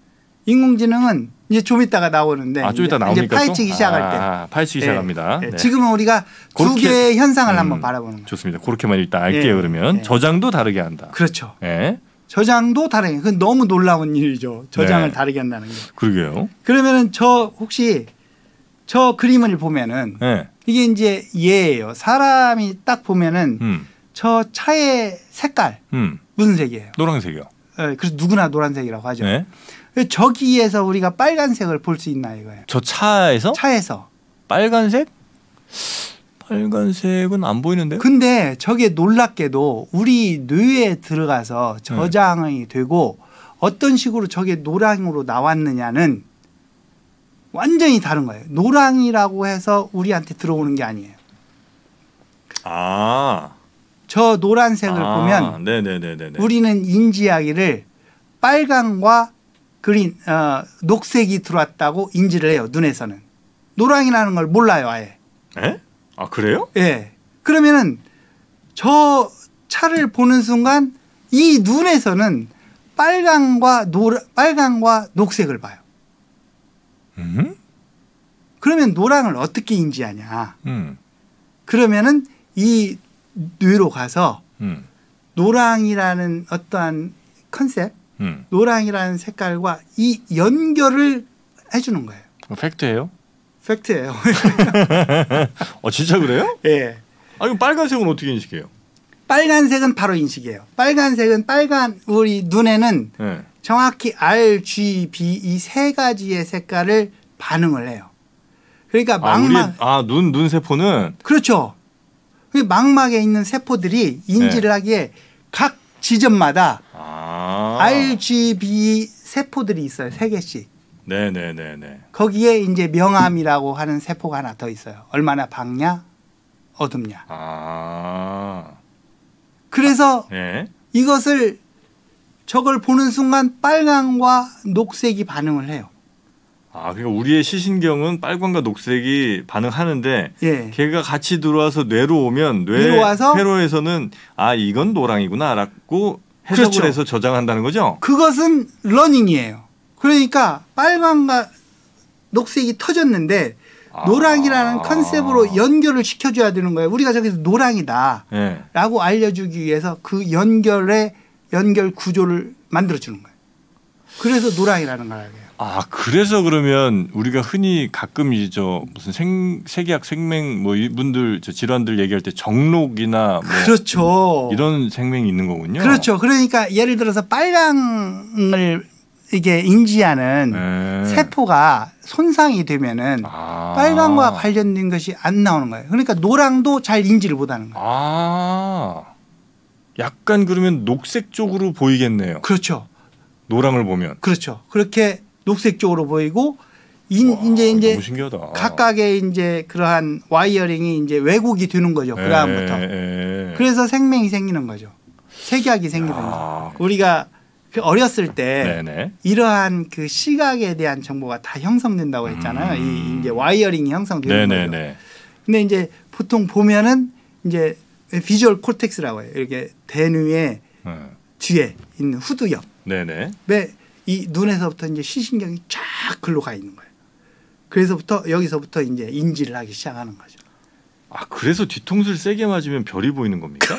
인공지능은 이제 좀 이따가 나오는데 아, 좀 이따 이제 나옵니까? 파헤치기 또? 시작할 때. 아, 파헤치기 네. 시작합니다. 네. 네. 지금은 우리가 두 그렇게- 개의 현상을 음, 한번 바라보는 거예요. 좋습니다. 그렇게만 일단 알게요. 네. 그러면 네. 저장도 다르게 한다. 그렇죠. 예. 저장도 다르게. 그건 너무 놀라운 일이죠. 저장을 네. 다르게 한다는 게. 그러게요. 그러면은 저 혹시 저 그림을 보면은 예. 이게 이제 얘예요. 사람이 딱 보면은 음. 저 차의 색깔 음. 무슨 색이에요? 노란색이요. 예, 그래서 누구나 노란색이라고 하죠. 네. 저기에서 우리가 빨간색을 볼 수 있나 이거예요. 저 차에서 차에서. 빨간색? 빨간색은 안 보이는데요? 근데 저게 놀랍게도 우리 뇌에 들어가서 네. 저장이 되고 어떤 식으로 저게 노랑으로 나왔느냐는 완전히 다른 거예요. 노랑이라고 해서 우리한테 들어오는 게 아니에요. 아. 저 노란색을 아, 보면 네네네네. 우리는 인지하기를 빨강과 그린, 어, 녹색이 들어왔다고 인지를 해요. 눈에서는. 노랑이라는 걸 몰라요, 아예. 에? 아 그래요? 예. 그러면은 저 차를 보는 순간 이 눈에서는 빨강과 노 빨강과 녹색을 봐요. 음? 그러면 노랑을 어떻게 인지하냐? 음. 그러면은 이 뇌로 가서 음. 노랑이라는 어떠한 컨셉, 음. 노랑이라는 색깔과 이 연결을 해주는 거예요. 팩트예요? 팩트예요. 어 진짜 그래요? 예. 아 그럼 빨간색은 어떻게 인식해요? 빨간색은 바로 인식이에요. 빨간색은 빨간 우리 눈에는 네. 정확히 R, G, B 이 세 가지의 색깔을 반응을 해요. 그러니까 아, 우리 망막 아눈 눈 세포는 그렇죠. 그 망막에 있는 세포들이 인지를 네. 하기에 각 지점마다 아. R, G, B 세포들이 있어요. 세 개씩. 네네네네. 거기에 이제 명암이라고 하는 세포가 하나 더 있어요. 얼마나 밝냐, 어둡냐. 아. 그래서 네. 이것을 저걸 보는 순간 빨강과 녹색이 반응을 해요. 아, 그러니까 우리의 시신경은 빨간과 녹색이 반응하는데 예. 걔가 같이 들어와서 뇌로 오면 뇌 뇌로 와서 회로에서는 아 이건 노랑이구나라고 해석을 그렇죠. 해서 저장한다는 거죠. 그것은 러닝이에요. 그러니까 빨강과 녹색이 터졌는데 아. 노랑이라는 컨셉으로 연결을 시켜줘야 되는 거예요. 우리가 저기서 노랑이다 네. 라고 알려주기 위해서 그 연결의 연결 구조를 만들어주는 거예요. 그래서 노랑이라는 걸 알게 해요. 아, 그래서 그러면 우리가 흔히 가끔 이제 저 무슨 생 세계학 생명 뭐 이분들 저 질환들 얘기할 때 정록이나 뭐 그렇죠. 이런 생명이 있는 거군요. 그렇죠. 그러니까 예를 들어서 빨강을 이게 인지하는 네. 세포가 손상이 되면은 아. 빨강과 관련된 것이 안 나오는 거예요. 그러니까 노랑도 잘 인지를 못하는 거예요. 아. 약간 그러면 녹색 쪽으로 보이겠네요. 그렇죠. 노랑을 보면. 그렇죠. 그렇게 녹색 쪽으로 보이고 인, 와, 이제 이제 너무 신기하다. 각각의 이제 그러한 와이어링이 이제 왜곡이 되는 거죠. 그 다음부터. 에, 에. 그래서 생명이 생기는 거죠. 색약이 생기는 야. 거죠. 우리가 그 어렸을 때 네네. 이러한 그 시각에 대한 정보가 다 형성된다고 했잖아요. 음. 이 이제 와이어링이 형성되는 거죠. 네네네. 근데 이제 보통 보면은 이제 비주얼 콜텍스라고 해요. 이렇게 대뇌의 네. 뒤에 있는 후두 네네. 옆에 이 눈에서부터 이제 시신경이 쫙 글로 가 있는 거예요. 그래서부터 여기서부터 이제 인지를 하기 시작하는 거죠. 아, 그래서 뒤통수를 세게 맞으면 별이 보이는 겁니까?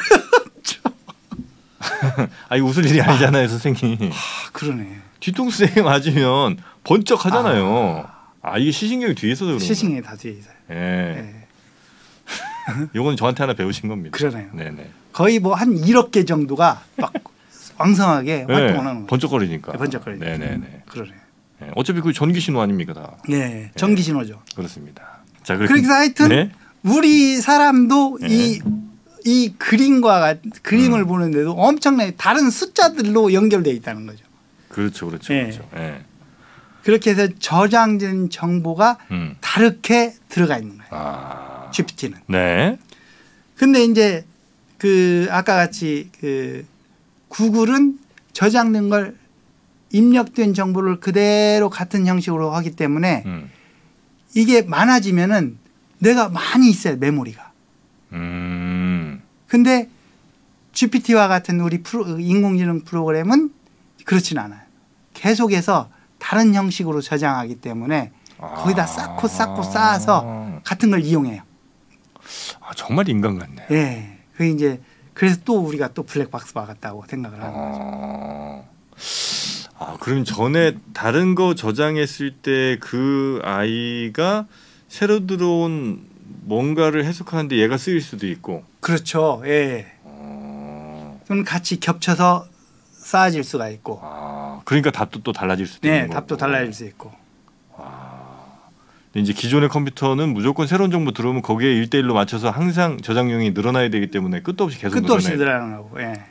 아니 웃을 일이 아니잖아요, 선생님. 아, 그러네. 뒤통수 세게 맞으면 번쩍 하잖아요. 아, 아 이게 시신경이 뒤에 있어서 그런 거예요. 시신경이 다 뒤에 있어요. 예. 네. 이건 저한테 하나 배우신 겁니다. 그러네요. 네네. 거의 뭐 한 일억 개 정도가 막 왕성하게 네, 활동을 하는 거죠. 번쩍거리니까. 네, 번쩍거리니까. 네네네. 그러네. 네, 어차피 그 전기 신호 아닙니까 다. 네, 전기 신호죠. 그렇습니다. 자, 그렇게 그래서 하여튼 네? 우리 사람도 네. 이, 이 그림과 같- 그림을 음. 보는데도 엄청나게 다른 숫자들로 연결되어 있다는 거죠. 그렇죠, 그렇죠, 네. 그렇죠. 예. 그렇게 해서 저장된 정보가 음. 다르게 들어가 있는 거예요. 아. 지피티는. 네. 근데 이제 그 아까 같이 그 구글은 저장된 걸 입력된 정보를 그대로 같은 형식으로 하기 때문에 음. 이게 많아지면은 내가 많이 있어요, 메모리가. 음. 근데 지피티와 같은 우리 프로, 인공지능 프로그램은 그렇진 않아요. 계속해서 다른 형식으로 저장하기 때문에 거기다 쌓고 쌓고 쌓아서 같은 걸 이용해요. 아, 정말 인간 같네요. 예. 그 이제 그래서 또 우리가 또 블랙박스와 같다고 생각을 하는 거죠. 아, 아 그럼 전에 다른 거 저장했을 때 그 아이가 새로 들어온 뭔가를 해석하는데 얘가 쓰일 수도 있고. 그렇죠. 예. 어, 그럼 같이 겹쳐서 쌓아질 수가 있고. 아, 그러니까 답도 또 달라질 수도 네, 있는 거고. 답도 달라질 수 있고. 근데 이제 기존의 컴퓨터는 무조건 새로운 정보 들어오면 거기에 일대일로 맞춰서 항상 저장량이 늘어나야 되기 때문에 끝도 없이 계속 끝도 없이 늘어나야 늘어나고. 예.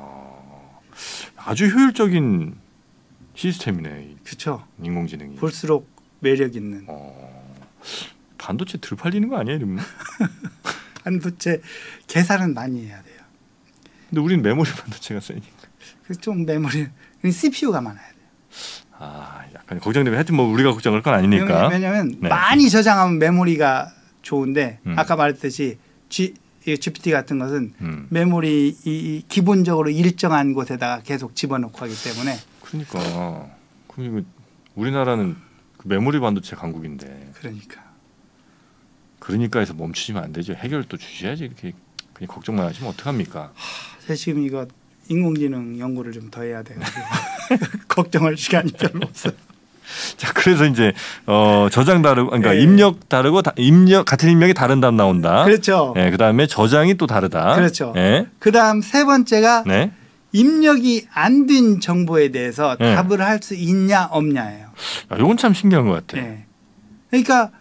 아주 효율적인 시스템이네. 그렇죠. 인공지능이. 볼수록 매력 있는 어, 반도체 들 팔리는 거 아니에요, 이러면? 반도체 계산은 많이 해야 돼요. 근데 우리는 메모리 반도체가 세니까. 그래서 좀 메모리, 씨피유가 많아야 돼요. 아, 약간 걱정되면 하여튼 뭐 우리가 걱정할 건 아니니까. 왜냐하면 네. 많이 저장하면 메모리가 좋은데 음. 아까 말했듯이 G, 지피티 같은 것은 음. 메모리 이, 이 기본적으로 일정한 곳에다가 계속 집어넣고 하기 때문에 그러니까 그럼 이거 우리나라는 그 메모리 반도체 강국인데 그러니까 그러니까 해서 멈추시면 안 되죠. 해결 또 주셔야지. 이렇게 그냥 걱정만 하시면 어떡합니까? 제가 지금 이거 인공지능 연구를 좀 더 해야 돼가지고 걱정할 시간이 별로 없어요. 자, 그래서 이제 어, 저장 다르고 그러니까 네. 입력 다르고 다, 입력 같은 입력이 다른 답 나온다. 그렇죠. 예, 그다음에 저장이 또 다르다. 그렇죠. 예. 그다음 세 번째가 네. 입력이 안 된 정보에 대해서 네. 답을 할 수 있냐 없냐예요. 아, 이건 참 신기한 것 같아요. 네. 그러니까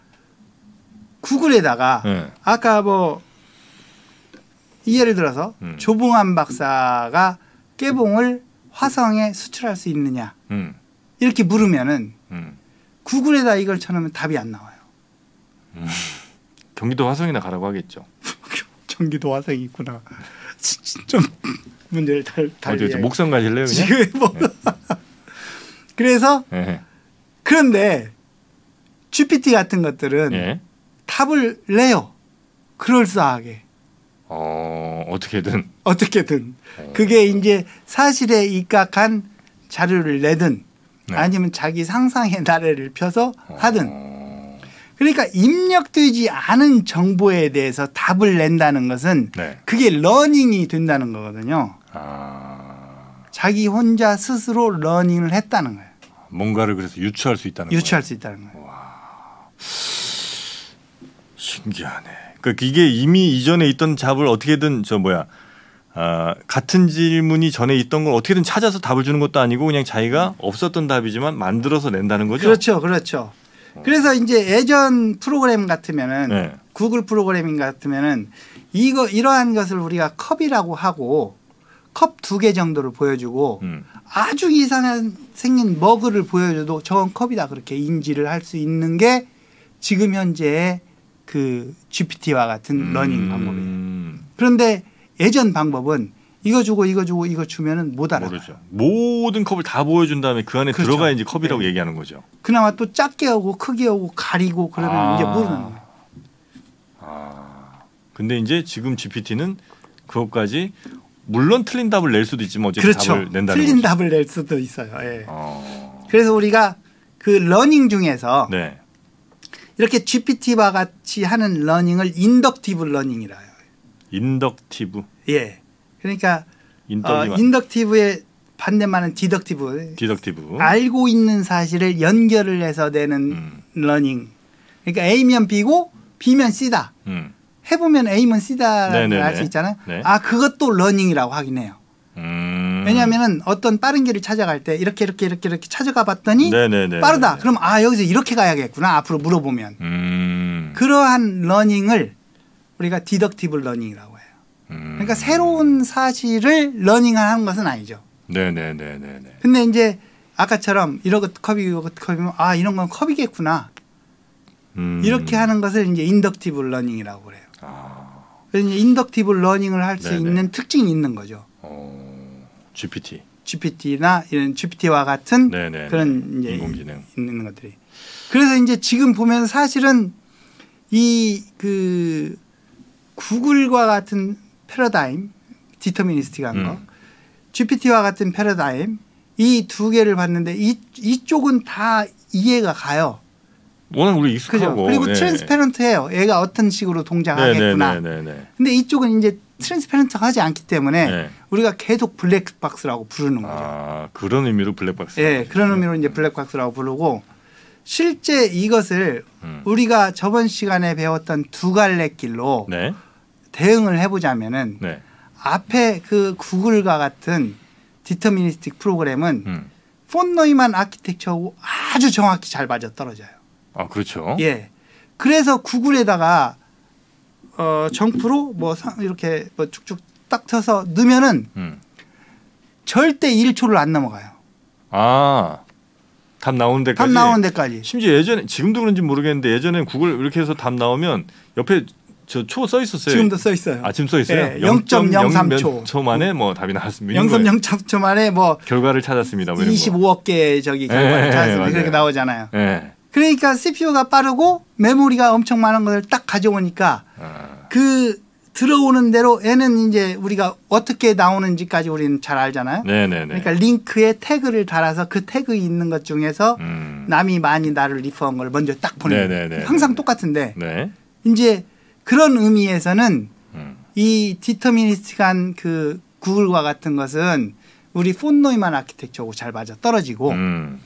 구글에다가 네. 아까 뭐 예를 들어서 음. 조봉암 박사가 깨봉을 화성에 수출할 수 있느냐 음. 이렇게 물으면은 음. 구글에다 이걸 쳐놓으면 답이 안 나와요. 음, 경기도 화성이나 가라고 하겠죠. 경기도 화성이 있구나. 좀 문제를 달 달리. 어디 목성 가실래요? 그냥? 지금 뭐. 네. 그래서 네. 그런데 지피티 같은 것들은 네. 답을 내요. 그럴싸하게. 어 어떻게든 어떻게든. 어. 그게 이제 사실에 입각한 자료를 내든 네. 아니면 자기 상상의 나래를 펴서 하든. 어. 그러니까 입력되지 않은 정보에 대해서 답을 낸다는 것은 네. 그게 러닝이 된다는 거거든요. 아. 자기 혼자 스스로 러닝을 했다는 거예요. 뭔가를 그래서 유추할 수 있다는 유추할 거예요. 수 있다는 거예요. 신기하네. 그러니까 이게 이미 이전에 있던 답을 어떻게든 저 뭐야 아, 같은 질문이 전에 있던 걸 어떻게든 찾아서 답을 주는 것도 아니고 그냥 자기가 없었던 답이지만 만들어서 낸다는 거죠. 그렇죠, 그렇죠. 그래서 이제 예전 프로그램 같으면은 네. 구글 프로그래밍 같으면은 이거 이러한 것을 우리가 컵이라고 하고 컵 두 개 정도를 보여주고 음. 아주 이상한 생긴 머그를 보여줘도 저건 컵이다 그렇게 인지를 할 수 있는 게 지금 현재의 그 지피티와 같은 음. 러닝 방법이에요. 그런데 예전 방법은 이거 주고 이거 주고 이거 주면은 못 알아요. 모르죠. 모든 컵을 다 보여준 다음에 그 안에 그렇죠. 들어가야지 컵이라고 네. 얘기하는 거죠. 그나마 또 작게 오고 크게 오고 가리고 그러면 아. 이제 모르는 거예요. 아. 근데 이제 지금 지피티는 그것까지 물론 틀린 답을 낼 수도 있지만 어쨌든 그렇죠. 답을 낸다는 틀린 거죠. 답을 낼 수도 있어요. 예. 어. 그래서 우리가 그 러닝 중에서 네. 이렇게 지피티와 같이 하는 러닝을 인덕티브 러닝이라 해요. 인덕티브. 예. 그러니까 어, 인덕이 인덕티브의 반대말은 디덕티브. 디덕티브. 알고 있는 사실을 연결을 해서 내는 음. 러닝. 그러니까 A면 B고 B면 C다. 음. 해보면 A면 C다라는 걸 알 수 네네네. 있잖아요. 네. 아 그것도 러닝이라고 하긴 해요. 음. 왜냐하면은 어떤 빠른 길을 찾아갈 때 이렇게 이렇게 이렇게 이렇게 찾아가 봤더니 네네네. 빠르다. 그럼 아 여기서 이렇게 가야겠구나. 앞으로 물어보면. 음. 그러한 러닝을 우리가 디덕티브 러닝이라고 해요. 음. 그러니까 새로운 사실을 러닝하는 것은 아니죠. 네네네네네. 근데 이제 아까처럼 이런 컵이 이것 컵이면 아 이런 건 컵이겠구나. 음. 이렇게 하는 것을 이제 인덕티브 러닝이라고 그래요. 아. 그래서 이제 인덕티브 러닝을 할 수 네네. 있는 특징이 있는 거죠. 어. 지피티. 지피티나 이런 지피티와 같은 네네. 그런 이제 인공지능. 있는 것들이. 그래서 이제 지금 보면 사실은 이 그 구글과 같은 패러다임, 디터미니스틱한 거, 음. 지피티와 같은 패러다임 이 두 개를 봤는데 이 이쪽은 다 이해가 가요. 워낙 우리 그죠? 익숙하고. 그리고 네. 트랜스페런트해요. 얘가 어떤 식으로 동작하겠구나. 네네네네. 근데 이쪽은 이제 트랜스페런트하지 않기 때문에 네. 우리가 계속 블랙박스라고 부르는 거죠. 아 그런 의미로 블랙박스. 예, 그런 의미로 이제 블랙박스라고 부르고 실제 이것을 음. 우리가 저번 시간에 배웠던 두 갈래 길로 네. 대응을 해보자면은 네. 앞에 그 구글과 같은 디터미니스틱 프로그램은 음. 폰 노이만 아키텍처하고 아주 정확히 잘 맞아 떨어져요. 아 그렇죠. 예. 그래서 구글에다가 어, 정프로 뭐 상- 이렇게 뭐 쭉쭉 딱 쳐서 넣으면은 음. 절대 일 초를 안 넘어가요. 아. 답 나오는 데까지. 답 나오는 데까지. 심지어 예전에 지금도 그런지 모르겠는데 예전에 구글 이렇게 해서 답 나오면 옆에 저 초 써 있었어요. 지금도 써 있어요. 아 지금 써 있어요. 예, 영 점 영삼 초. 초 만에 뭐 답이 나왔습니다. 이런 영 점 거예요. 영삼 초 만에 뭐 결과를 찾았습니다. 뭐 이런 거. 이십오억 개 저기 예, 결과를 예, 찾았습니다. 맞아요. 그렇게 나오잖아요. 예. 그러니까 씨피유가 빠르고 메모리가 엄청 많은 것을 딱 가져오니까 아. 그 들어오는 대로 얘는 이제 우리가 어떻게 나오는지까지 우리는 잘 알잖아요. 네네네. 그러니까 링크에 태그를 달아서 그 태그 있는 것 중에서 음. 남이 많이 나를 리퍼한 걸 먼저 딱 보내는 네네네. 거예요. 항상 똑같은데 네. 이제 그런 의미에서는 음. 이 디터미니스틱한 그 구글과 같은 것은 우리 폰 노이만 아키텍처하고 잘 맞아 떨어지고 음.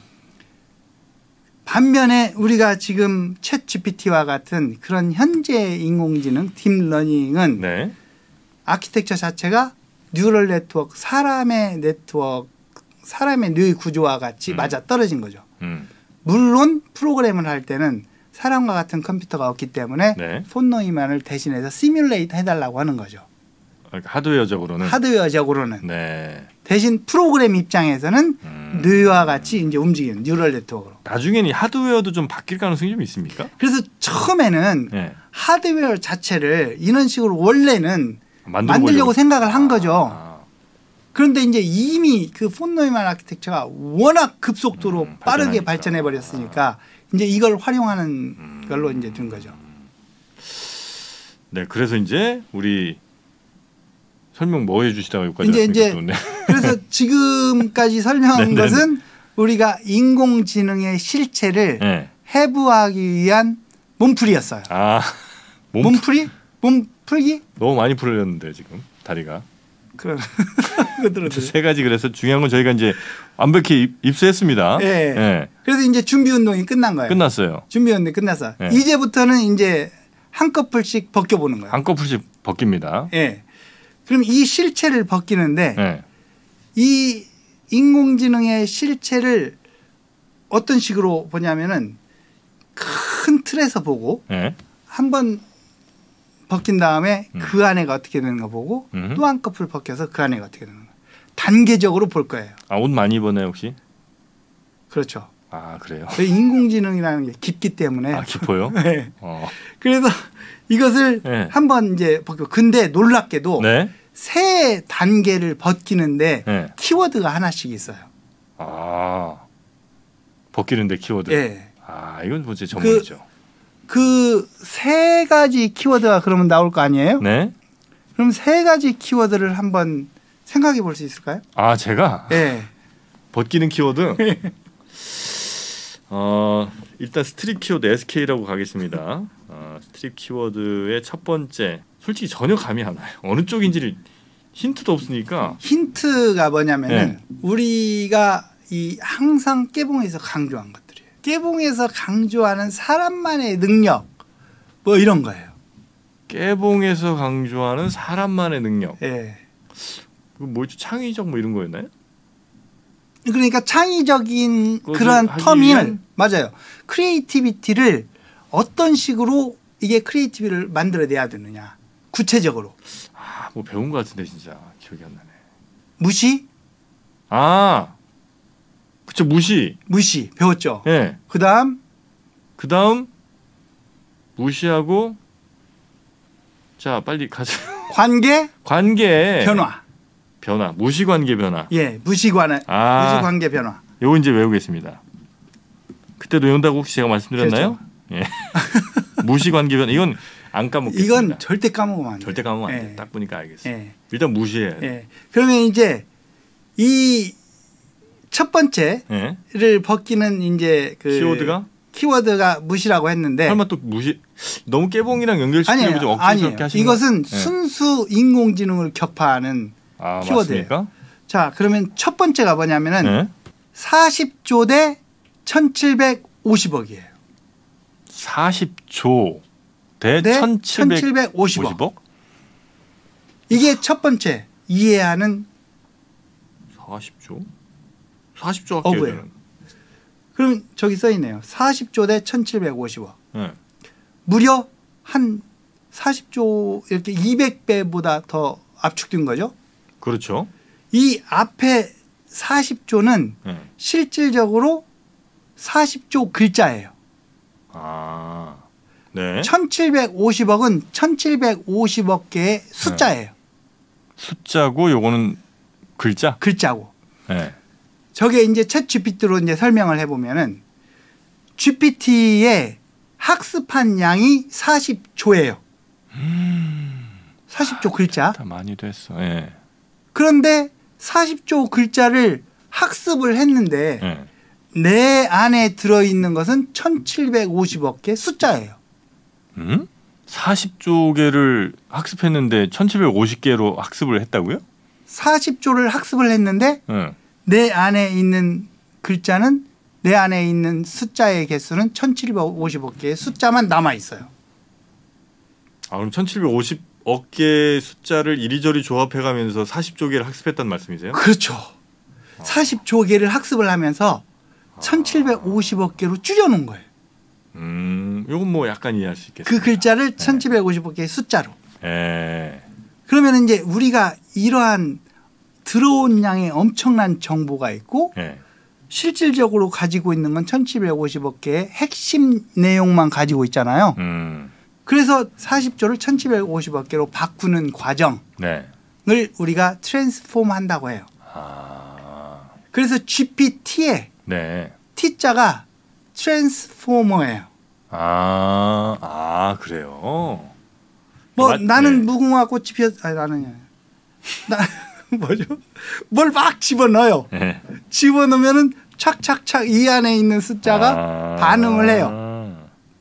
반면에 우리가 지금 챗 지피티와 같은 그런 현재 인공지능 딥러닝은 네. 아키텍처 자체가 뉴럴 네트워크 사람의 네트워크 사람의 뇌 구조와 같이 음. 맞아 떨어진 거죠. 음. 물론 프로그램을 할 때는 사람과 같은 컴퓨터가 없기 때문에 네. 폰 노이만을 대신해서 시뮬레이트 해달라고 하는 거죠. 그러니까 하드웨어적으로는. 하드웨어적으로는. 네. 대신 프로그램 입장에서는 음. 뇌와 같이 이제 움직이는 뉴럴 네트워크로. 나중에는 이 하드웨어도 좀 바뀔 가능성이 좀 있습니까? 그래서 처음에는 네. 하드웨어 자체를 이런 식으로 원래는 만들어 만들려고 보려고. 생각을 한 거죠. 아. 그런데 이제 이미 그 폰 노이만 아키텍처가 워낙 급속도로 음, 빠르게 발전하니까. 발전해 버렸으니까 이제 이걸 활용하는 음. 걸로 이제 된 거죠. 네, 그래서 이제 우리 설명 뭐 해주시다가 여기까지 이제 왔습니까? 이제 또? 네. 그래서 지금까지 설명한 네네네. 것은 우리가 인공지능의 실체를 네. 해부하기 위한 몸풀이였어요. 아, 몸 몸풀이? 몸풀기? 너무 많이 풀렸는데 지금 다리가. 그런 그들은 세 가지. 그래서 중요한 건 저희가 이제 완벽히 입, 입수했습니다. 예. 네. 그래서 이제 준비 운동이 끝난 거예요. 끝났어요. 준비 운동이 끝났어. 네. 이제부터는 이제 한꺼풀씩 벗겨보는 거예요. 한꺼풀씩 벗깁니다. 예. 그럼 이 실체를 벗기는데 네. 이 인공지능의 실체를 어떤 식으로 보냐면은 큰 틀에서 보고 네. 한번 벗긴 다음에 음. 그 안에가 어떻게 되는가 보고 음. 또 한꺼풀 벗겨서 그 안에가 어떻게 되는가. 단계적으로 볼 거예요. 아, 옷 많이 입었나요 혹시? 그렇죠. 아, 그래요. 인공지능이라는 게 깊기 때문에. 아, 깊어요? 네. 어. 그래서 이것을 네. 한번 이제 벗겨. 근데 놀랍게도 네. 세 단계를 벗기는데 네. 키워드가 하나씩 있어요. 아, 벗기는데 키워드. 예. 아, 이건 뭐지 전문이죠. 그 세 가지 키워드가 그러면 나올 거 아니에요? 네. 그럼 세 가지 키워드를 한번 생각해 볼 수 있을까요? 아, 제가 예. 벗기는 키워드. 어, 일단 스트립 키워드 에스케이라고 가겠습니다. 어, 스트립 키워드의 첫 번째. 솔직히 전혀 감이 안 와요. 어느 쪽인지를 힌트도 없으니까. 힌트가 뭐냐면은 네. 우리가 이 항상 깨봉에서 강조한 것들이에요. 깨봉에서 강조하는 사람만의 능력 뭐 이런 거예요. 깨봉에서 강조하는 사람만의 능력. 예. 그 뭐죠? 창의적 뭐 이런 거였나요? 그러니까 창의적인 그것을 그러한 하기 터미널 위한? 맞아요. 크리에이티비티를 어떤 식으로 이게 크리에이티비티를 만들어내야 되느냐. 구체적으로. 아, 뭐 배운 것 같은데 진짜 기억이 안 나네. 무시? 아, 그쵸, 무시. 무시 배웠죠. 예. 네. 그다음 그 다음 무시하고 자 빨리 가자. 관계 관계 변화. 변화. 무시 관계 변화. 예, 무시관의 아. 무시 관계 변화. 요거 이제 외우겠습니다. 그때도 외운다고 혹시 제가 말씀드렸나요? 예. 무시 관계 변화. 이건 안 까먹겠습니다. 이건 절대 까먹으면 안 돼요. 절대 까먹으면 안 예. 돼. 딱 보니까 알겠어요. 예. 일단 무시해야 돼. 예. 그러면 이제 이 첫 번째를 예. 벗기는 이제 그 키워드가 키워드가 무시라고 했는데 설마 또 무시 너무 깨봉이랑 연결시키려고 좀 아니에요. 억지스럽게 아니에요. 하시는 이것은 거? 예. 순수 인공지능을 격파하는 아, 키워드예요. 맞습니까? 자, 그러면 첫 번째가 뭐냐면은 예. 사십 조 대 천칠백오십억이에요. 사십 조 대 네, 천칠백오십억? 천칠백오십억. 이게 첫 번째 이해하는 사십 조? 사십 조 할게요. 어구예요. 그럼 저기 써 있네요. 사십 조 대 천칠백오십억. 네. 무려 한 사십 조 이렇게 이백 배보다 더 압축된 거죠. 그렇죠. 이 앞에 사십 조는 네. 실질적으로 사십 조 글자예요. 아, 네. 천칠백오십억은 천칠백오십억 개의 숫자예요. 숫자고 요거는 글자. 글자고. 네. 저게 이제 챗 지피티로 이제 설명을 해보면은 지피티의 학습한 양이 사십 조예요. 음, 사십 조 글자. 다 많이 됐어. 예. 그런데 사십 조 글자를 학습을 했는데 예. 내 안에 들어있는 것은 천칠백오십억 개 숫자예요. 음? 사십 조 개를 학습했는데 천칠백오십 개로 학습을 했다고요? 사십 조를 학습을 했는데 예. 내 안에 있는 글자는 내 안에 있는 숫자의 개수는 천칠백오십억 개의 숫자만 남아 있어요. 아, 그럼 천칠백오십억 개의 숫자를 이리저리 조합해가면서 사십 조 개를 학습했다는 말씀이세요? 그렇죠. 사십 조 개를 학습을 하면서 천칠백오십억 개로 줄여놓은 거예요. 음, 요건 뭐 약간 이해할 수 있겠어요. 그 글자를 천칠백오십억 개의 숫자로. 예. 그러면 이제 우리가 이러한 들어온 양의 엄청난 정보가 있고 네. 실질적으로 가지고 있는 건 천칠백오십억 개의 핵심 내용만 가지고 있잖아요. 음. 그래서 사십 조를 천칠백오십억 개로 바꾸는 과정을 네. 우리가 트랜스폼 한다고 해요. 아. 그래서 지피티의 네. T자가 트랜스포머예요. 아, 아 그래요. 뭐 맞, 나는 네. 무궁화 꽃이 피었 아니 나는 나 뭐죠? 뭘 막 집어넣어요. 네. 집어넣으면은 착착착 이 안에 있는 숫자가 아, 반응을 해요.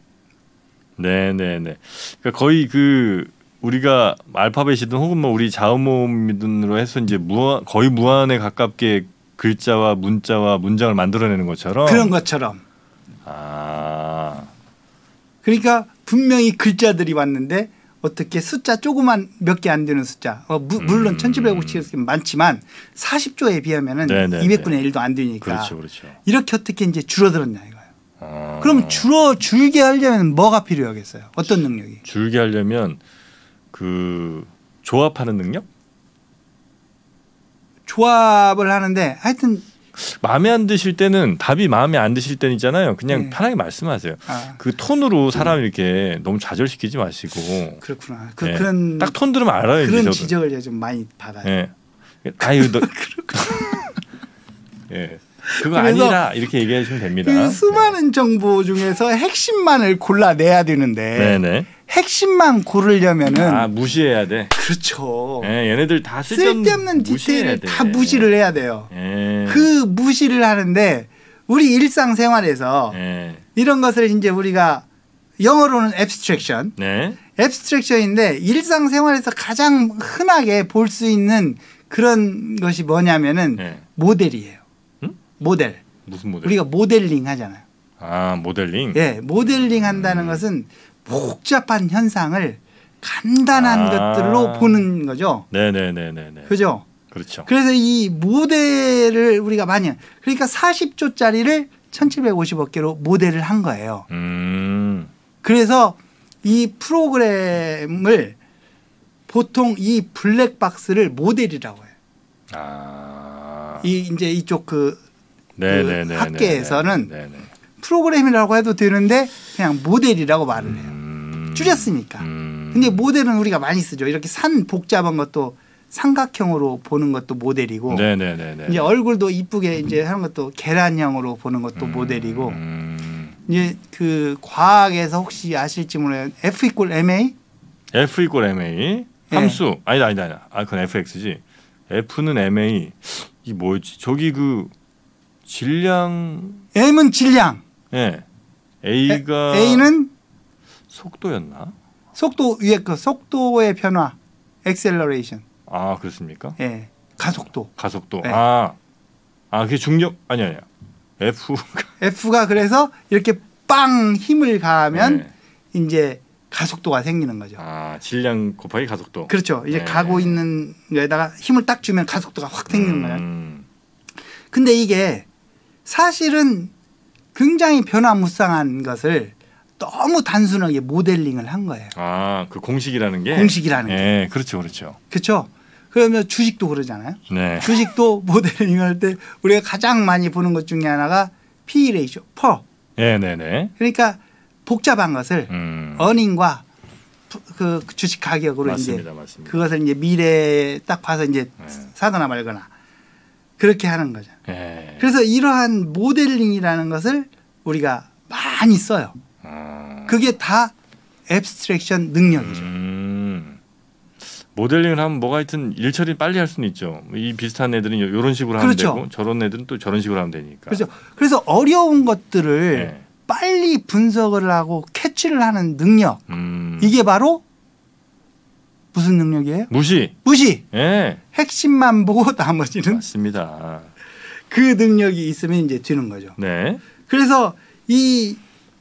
네네네. 그러니까 거의 그 우리가 알파벳이든 혹은 뭐 우리 자음모음으로 해서 이제 무한 거의 무한에 가깝게 글자와 문자와 문장을 만들어내는 것처럼 그런 것처럼. 아. 그러니까 분명히 글자들이 왔는데 어떻게 숫자 조그만 몇 개 안 되는 숫자. 어, 무, 물론 음. 천칠백오십 개 많지만 사십 조에 비하면은 네네네. 이백분의 일도 안 되니까. 그렇죠, 그렇죠. 이렇게 어떻게 이제 줄어들었냐 이거예요. 아. 그럼 줄어 줄게 하려면 뭐가 필요하겠어요? 어떤 능력이? 줄게 하려면 그 조합하는 능력? 조합을 하는데 하여튼 마음에 안 드실 때는 답이 마음에 안 드실 때는 있잖아요. 그냥 네. 편하게 말씀하세요. 아, 그 톤으로 사람 이렇게 너무 좌절시키지 마시고 그렇구나. 그, 네. 그런 딱 톤 들으면 알아요. 그런 이제 저도. 지적을 좀 많이 받아요. 예. 아유 너. 예. 그거 그래서 아니라 이렇게 얘기해 주시면 됩니다. 그 수많은 정보 중에서 핵심만을 골라내야 되는데 네네. 핵심만 고르려면은 아 무시해야 돼. 그렇죠. 예, 얘네들 다 쓸데없는, 쓸데없는 디테일을 다 무시를 해야 돼요. 예. 그 무시를 하는데 우리 일상생활에서 예. 이런 것을 이제 우리가 영어로는 abstraction, 네. abstraction인데 일상생활에서 가장 흔하게 볼 수 있는 그런 것이 뭐냐면은 네. 모델이에요. 응? 모델. 무슨 모델? 우리가 모델링 하잖아요. 아 모델링. 예, 모델링 한다는 음. 것은 복잡한 현상을 간단한 아. 것들로 보는 거죠. 네네네네네. 그죠? 그렇죠. 그래서 이 모델을 우리가 많이 한- 그러니까 사십 조짜리를 천칠백오십억 개로 모델을 한 거예요. 음. 그래서 이 프로그램을 보통 이 블랙박스를 모델이라고 해요. 아. 이 이제 이쪽 그 네네네. 학계에서는 네네. 프로그램이라고 해도 되는데 그냥 모델이라고 말을 해요. 음. 줄였으니까. 음. 근데 모델은 우리가 많이 쓰죠. 이렇게 산 복잡한 것도 삼각형으로 보는 것도 모델이고 네네네네. 이제 얼굴도 이쁘게 이제 하는 것도 계란형으로 보는 것도 음. 모델이고 음. 이제 그 과학에서 혹시 아실지 몰라요. F 이퀄 엠에이? F 이퀄 엠에이 함수 아니다 아니다 아니다. 아 그건 에프엑스지. F는 엠에이 이 뭐였지? 저기 그 질량 M은 질량. 예. A가 A는 속도였나? 속도 위에 그 속도의 변화. 액셀러레이션. 아 그렇습니까? 예. 가속도. 가속도. 네. 아, 아 그게 중력 아니 아니야. F. F가 그래서 이렇게 빵 힘을 가하면 네. 이제 가속도가 생기는 거죠. 아 질량 곱하기 가속도. 그렇죠. 이제 네. 가고 있는 거에다가 힘을 딱 주면 가속도가 확 생기는 거예요. 음. 근데 이게 사실은 굉장히 변화무쌍한 것을 너무 단순하게 모델링을 한 거예요. 아그 공식이라는 게. 공식이라는 게. 네, 그렇죠, 그렇죠. 그렇죠. 그러면 주식도 그러잖아요. 네. 주식도 모델링 할 때 우리가 가장 많이 보는 것 중에 하나가 P 레이쇼, 퍼. 네, 네, 네. 그러니까 복잡한 것을 음. 어닝과 그 주식 가격으로 맞습니다, 이제 맞습니다. 그것을 이제 미래에 딱 봐서 이제 네. 사거나 말거나 그렇게 하는 거죠. 네. 그래서 이러한 모델링이라는 것을 우리가 많이 써요. 아. 그게 다 앱스트랙션 능력이죠. 음. 모델링을 하면 뭐가 하여튼 일 처리 빨리 할 수는 있죠. 이 비슷한 애들은 이런 식으로 하면 그렇죠. 되고 저런 애들은 또 저런 식으로 하면 되니까. 그렇죠. 그래서 어려운 것들을 네. 빨리 분석을 하고 캐치를 하는 능력. 음. 이게 바로 무슨 능력이에요? 무시. 무시. 예. 핵심만 보고 나머지는 맞습니다. 그 능력이 있으면 이제 되는 거죠. 네. 그래서 이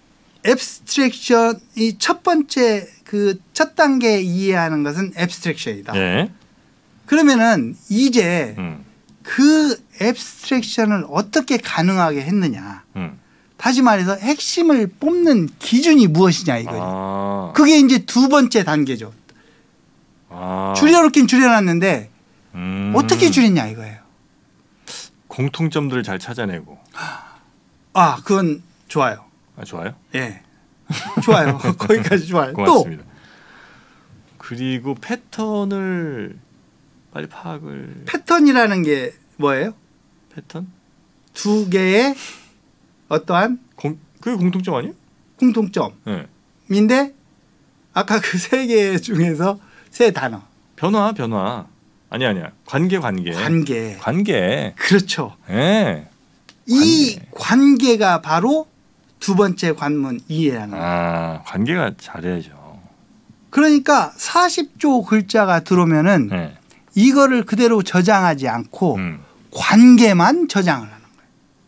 앱스트랙션 이 첫 번째 그 첫 단계 이해하는 것은 앱스트랙션이다. 예. 그러면은 이제 음. 그 앱스트랙션을 어떻게 가능하게 했느냐. 음. 다시 말해서 핵심을 뽑는 기준이 무엇이냐 이거예요. 아. 그게 이제 두 번째 단계죠. 아. 줄여놓긴 줄여놨는데 음. 어떻게 줄였냐 이거예요. 공통점들을 잘 찾아내고. 아, 그건 좋아요. 아, 좋아요? 예. 좋아요. 거기까지 좋아요. 고맙습니다. 또 그리고 패턴을 빨리 파악을. 패턴이라는 게 뭐예요? 패턴? 두 개의 어떠한 공, 그게 공통점 아니에요? 공통점인데 네. 아까 그 세 개 중에서 세 단어. 변화, 변화. 아니 아니야. 관계, 관계. 관계. 관계. 그렇죠. 네. 이 관계. 관계가 바로 두 번째 관문 이해라는 거예요. 아, 관계가 잘해야죠. 그러니까 사십 조 글자가 들어오면은 네. 이거를 그대로 저장하지 않고 음. 관계만 저장을 하는 거예요.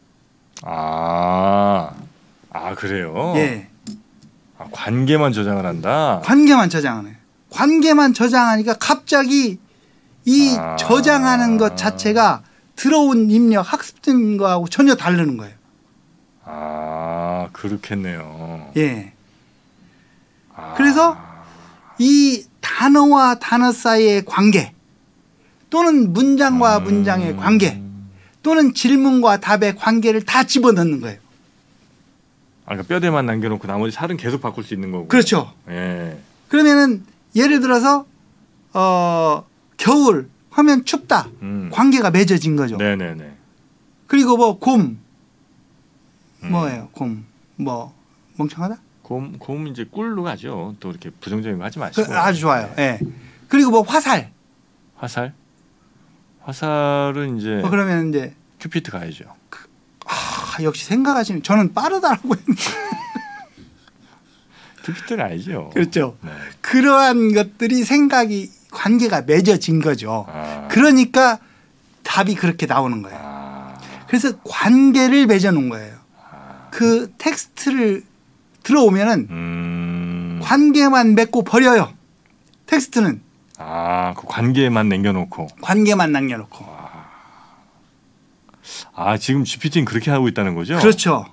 아, 아 그래요? 예. 아, 관계만 저장을 한다? 관계만 저장을 해요. 관계만 저장하니까 갑자기 이 아. 저장하는 것 자체가 들어온 입력, 학습된 거하고 전혀 다르는 거예요. 아, 그렇겠네요. 예. 아. 그래서 이 단어와 단어 사이의 관계 또는 문장과 음. 문장의 관계 또는 질문과 답의 관계를 다 집어넣는 거예요. 아, 그러니까 뼈대만 남겨놓고 나머지 살은 계속 바꿀 수 있는 거고. 그렇죠. 예. 그러면은 예를 들어서 어, 겨울 하면 춥다. 음. 관계가 맺어진 거죠. 네네네. 그리고 뭐 곰 음. 뭐예요? 곰 뭐 멍청하다? 곰, 곰 이제 꿀로 가죠. 또 이렇게 부정적인 거 하지 그, 마시고. 아주 좋아요. 예. 그리고 뭐 화살. 화살? 화살은 이제 뭐 그러면 이제 큐피트 가야죠. 아, 역시 생각하시는 저는 빠르다라고 했는데. 큐피트 가야죠. 그렇죠. 네. 그러한 것들이 생각이 관계가 맺어진 거죠. 아. 그러니까 답이 그렇게 나오는 거예요. 아. 그래서 관계를 맺어 놓은 거예요. 그 텍스트를 들어오면은 음. 관계만 맺고 버려요. 텍스트는 아, 그 관계만 남겨놓고. 관계만 남겨놓고. 아, 지금 지피티는 그렇게 하고 있다는 거죠? 그렇죠.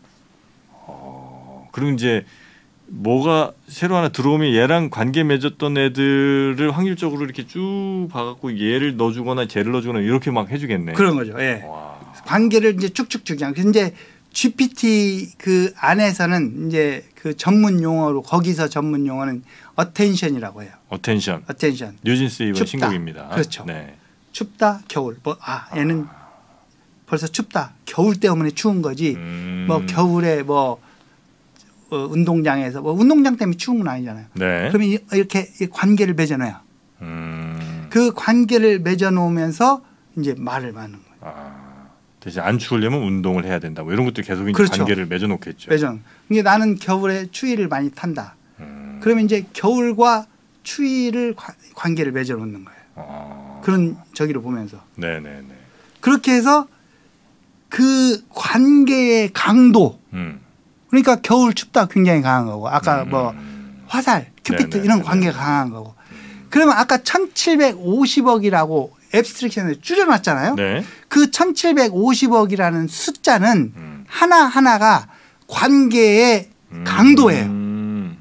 어, 그럼 이제 뭐가 새로 하나 들어오면 얘랑 관계 맺었던 애들을 확률적으로 이렇게 쭉 봐갖고 얘를 넣어주거나 쟤를 넣어주거나 이렇게 막 해주겠네. 그런 거죠. 예. 와. 관계를 이제 쭉쭉쭉 그냥. 근데 지피티 그 안에서는 이제 그 전문 용어로 거기서 전문 용어는 attention이라고 해요. 어텐션. attention. 뉴진스 이번 춥다. 신곡입니다. 그렇죠. 네. 춥다 겨울. 뭐 아 얘는 아. 벌써 춥다. 겨울 때문에 추운 거지. 음. 뭐 겨울에 뭐 어, 운동장에서 뭐 운동장 때문에 추운 건 아니잖아요. 네. 그러면 이렇게 관계를 맺어놔요. 음. 그 관계를 맺어놓으면서 이제 말을 하는 거예요. 아. 대신 안 추우려면 운동을 해야 된다. 뭐 이런 것들 계속 이제 그렇죠. 관계를 맺어놓겠죠. 맺어. 이게 나는 겨울에 추위를 많이 탄다. 음. 그러면 이제 겨울과 추위를 관, 관계를 맺어놓는 거예요. 아. 그런 저기를 보면서. 네네네. 그렇게 해서 그 관계의 강도. 음. 그러니까 겨울 춥다 굉장히 강한 거고 아까 음. 뭐 화살, 큐피트 네네, 이런 네네. 관계가 강한 거고. 그러면 아까 천칠백오십억이라고 앱스트랙션을 줄여놨잖아요. 네. 그 천칠백오십억이라는 숫자는 음. 하나하나가 관계의 음. 강도예요. 음.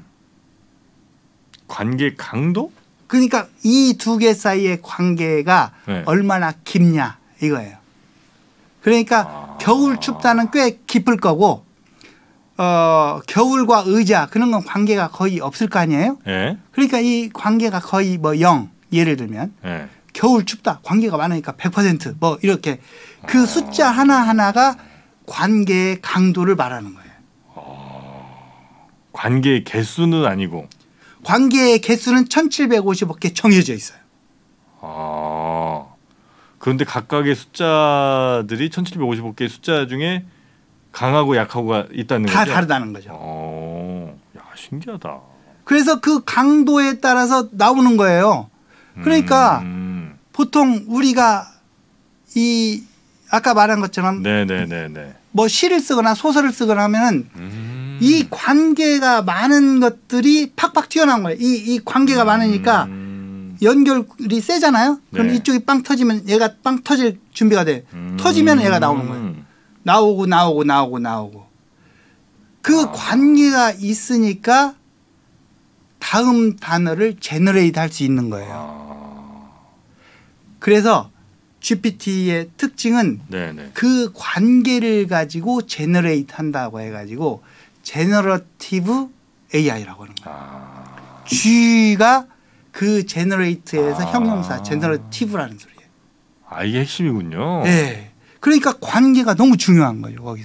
관계 강도? 그러니까 이 두 개 사이의 관계가 네. 얼마나 깊냐 이거예요. 그러니까 아. 겨울 춥다는 꽤 깊을 거고 어, 겨울과 의자 그런 건 관계가 거의 없을 거 아니에요. 예. 그러니까 이 관계가 거의 뭐 영 예를 들면 예. 겨울 춥다 관계가 많으니까 백 퍼센트 뭐 이렇게 그 아. 숫자 하나하나가 관계의 강도를 말하는 거예요. 관계 개수는 아니고. 관계의 개수는 천칠백오십억 개 정해져 있어요. 아. 그런데 각각의 숫자들이 천칠백오십오 개의 숫자 중에 강하고 약하고가 있다는 다 거죠. 다르다는 거죠. 어. 야, 신기하다. 그래서 그 강도에 따라서 나오는 거예요. 그러니까 음. 보통 우리가 이 아까 말한 것처럼 네네네네. 뭐 시를 쓰거나 소설을 쓰거나 하면은 음. 이 관계가 많은 것들이 팍팍 튀어나온 거예요. 이, 이 관계가 많으니까 음. 연결이 세잖아요. 그럼 네. 이쪽이 빵 터지면 얘가 빵 터질 준비가 돼. 음. 터지면 얘가 나오는 거예요. 나오고 나오고 나오고 나오고. 그 아. 관계가 있으니까 다음 단어를 제너레이트 할 수 있는 거예요. 아. 그래서 지피티의 특징은 네네. 그 관계를 가지고 제너레이트 한다고 해가지고 제너러티브 에이아이라고 하는 거예요. 아. G가 그 제너레이트에서 아. 형용사 제너러티브라는 소리예요. 아, 이게 핵심이군요. 네. 그러니까 관계가 너무 중요한 거죠, 거기서.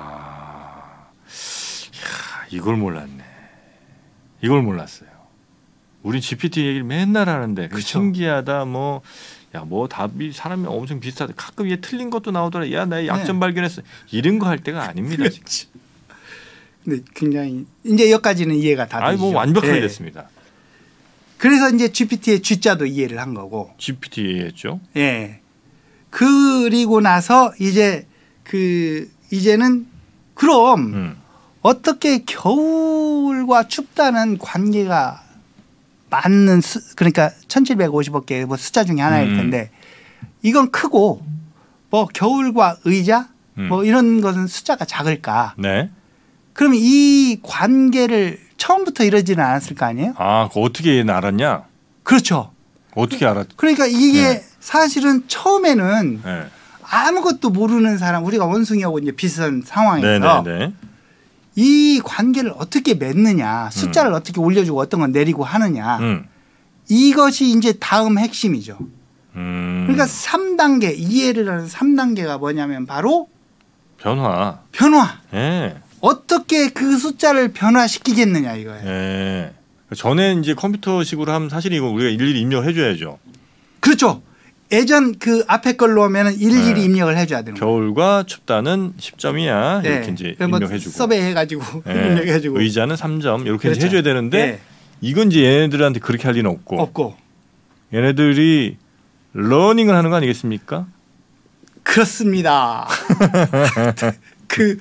아. 이야, 이걸 몰랐네. 이걸 몰랐어요. 우리 지피티 얘기를 맨날 하는데 그 그쵸. 신기하다 뭐 야 뭐 답이 사람이 엄청 비슷하다. 가끔 얘 틀린 것도 나오더라. 야 나 약점 네. 발견했어. 이런 거 할 때가 아닙니다. 지금. 그렇지. 근데 굉장히 이제 여기까지는 이해가 다 되죠. 아니 뭐 완벽하게 네. 됐습니다. 그래서 이제 지피티의 G자도 이해를 한 거고. 지피티 했죠. 예. 그리고 나서 이제 그 이제는 그럼 음. 어떻게 겨울과 춥다는 관계가 맞는 수, 그러니까 천칠백오십억 개의 뭐 숫자 중에 하나일 음. 텐데 이건 크고 뭐 겨울과 의자 음. 뭐 이런 것은 숫자가 작을까? 네. 그러면 이 관계를 처음부터 이러지는 않았을 거 아니에요? 아, 그거 어떻게 얘는 알았냐? 그렇죠. 어떻게 알았? 그러니까 이게 네. 사실은 처음에는 네. 아무것도 모르는 사람, 우리가 원숭이하고 이제 비슷한 상황에서 네네네. 이 관계를 어떻게 맺느냐, 숫자를 음. 어떻게 올려주고 어떤 건 내리고 하느냐, 음. 이것이 이제 다음 핵심이죠. 음. 그러니까 삼 단계, 이해를 하는 삼 단계가 뭐냐면 바로 변화. 변화. 예. 어떻게 그 숫자를 변화시키겠느냐 이거예요. 예. 전에 이제 컴퓨터식으로 하면 사실 이거 우리가 일일이 입력해 줘야죠. 그렇죠. 예전 그 앞에 걸로 하면 일일이 네. 입력을 해줘야 되는 거예요. 겨울과 춥다는 십 점이야. 네. 이렇게 이제 뭐 입력해주고. 서베이 해가지고 네. 입력해주고. 의자는 삼 점 이렇게 그렇죠. 해줘야 되는데 네. 이건 이제 얘네들한테 그렇게 할 리는 없고. 없고. 얘네들이 러닝을 하는 거 아니겠습니까? 그렇습니다. 그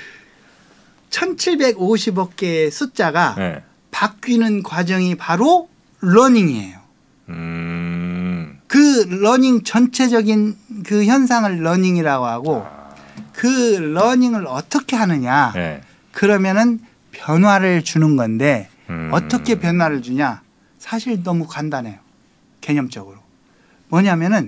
천칠백오십억 개의 숫자가 네. 바뀌는 과정이 바로 러닝이에요. 음. 그 러닝 전체적인 그 현상을 러닝이라고 하고 그 러닝을 어떻게 하느냐. 네. 그러면은 변화를 주는 건데 음. 어떻게 변화를 주냐. 사실 너무 간단해요. 개념적으로. 뭐냐면은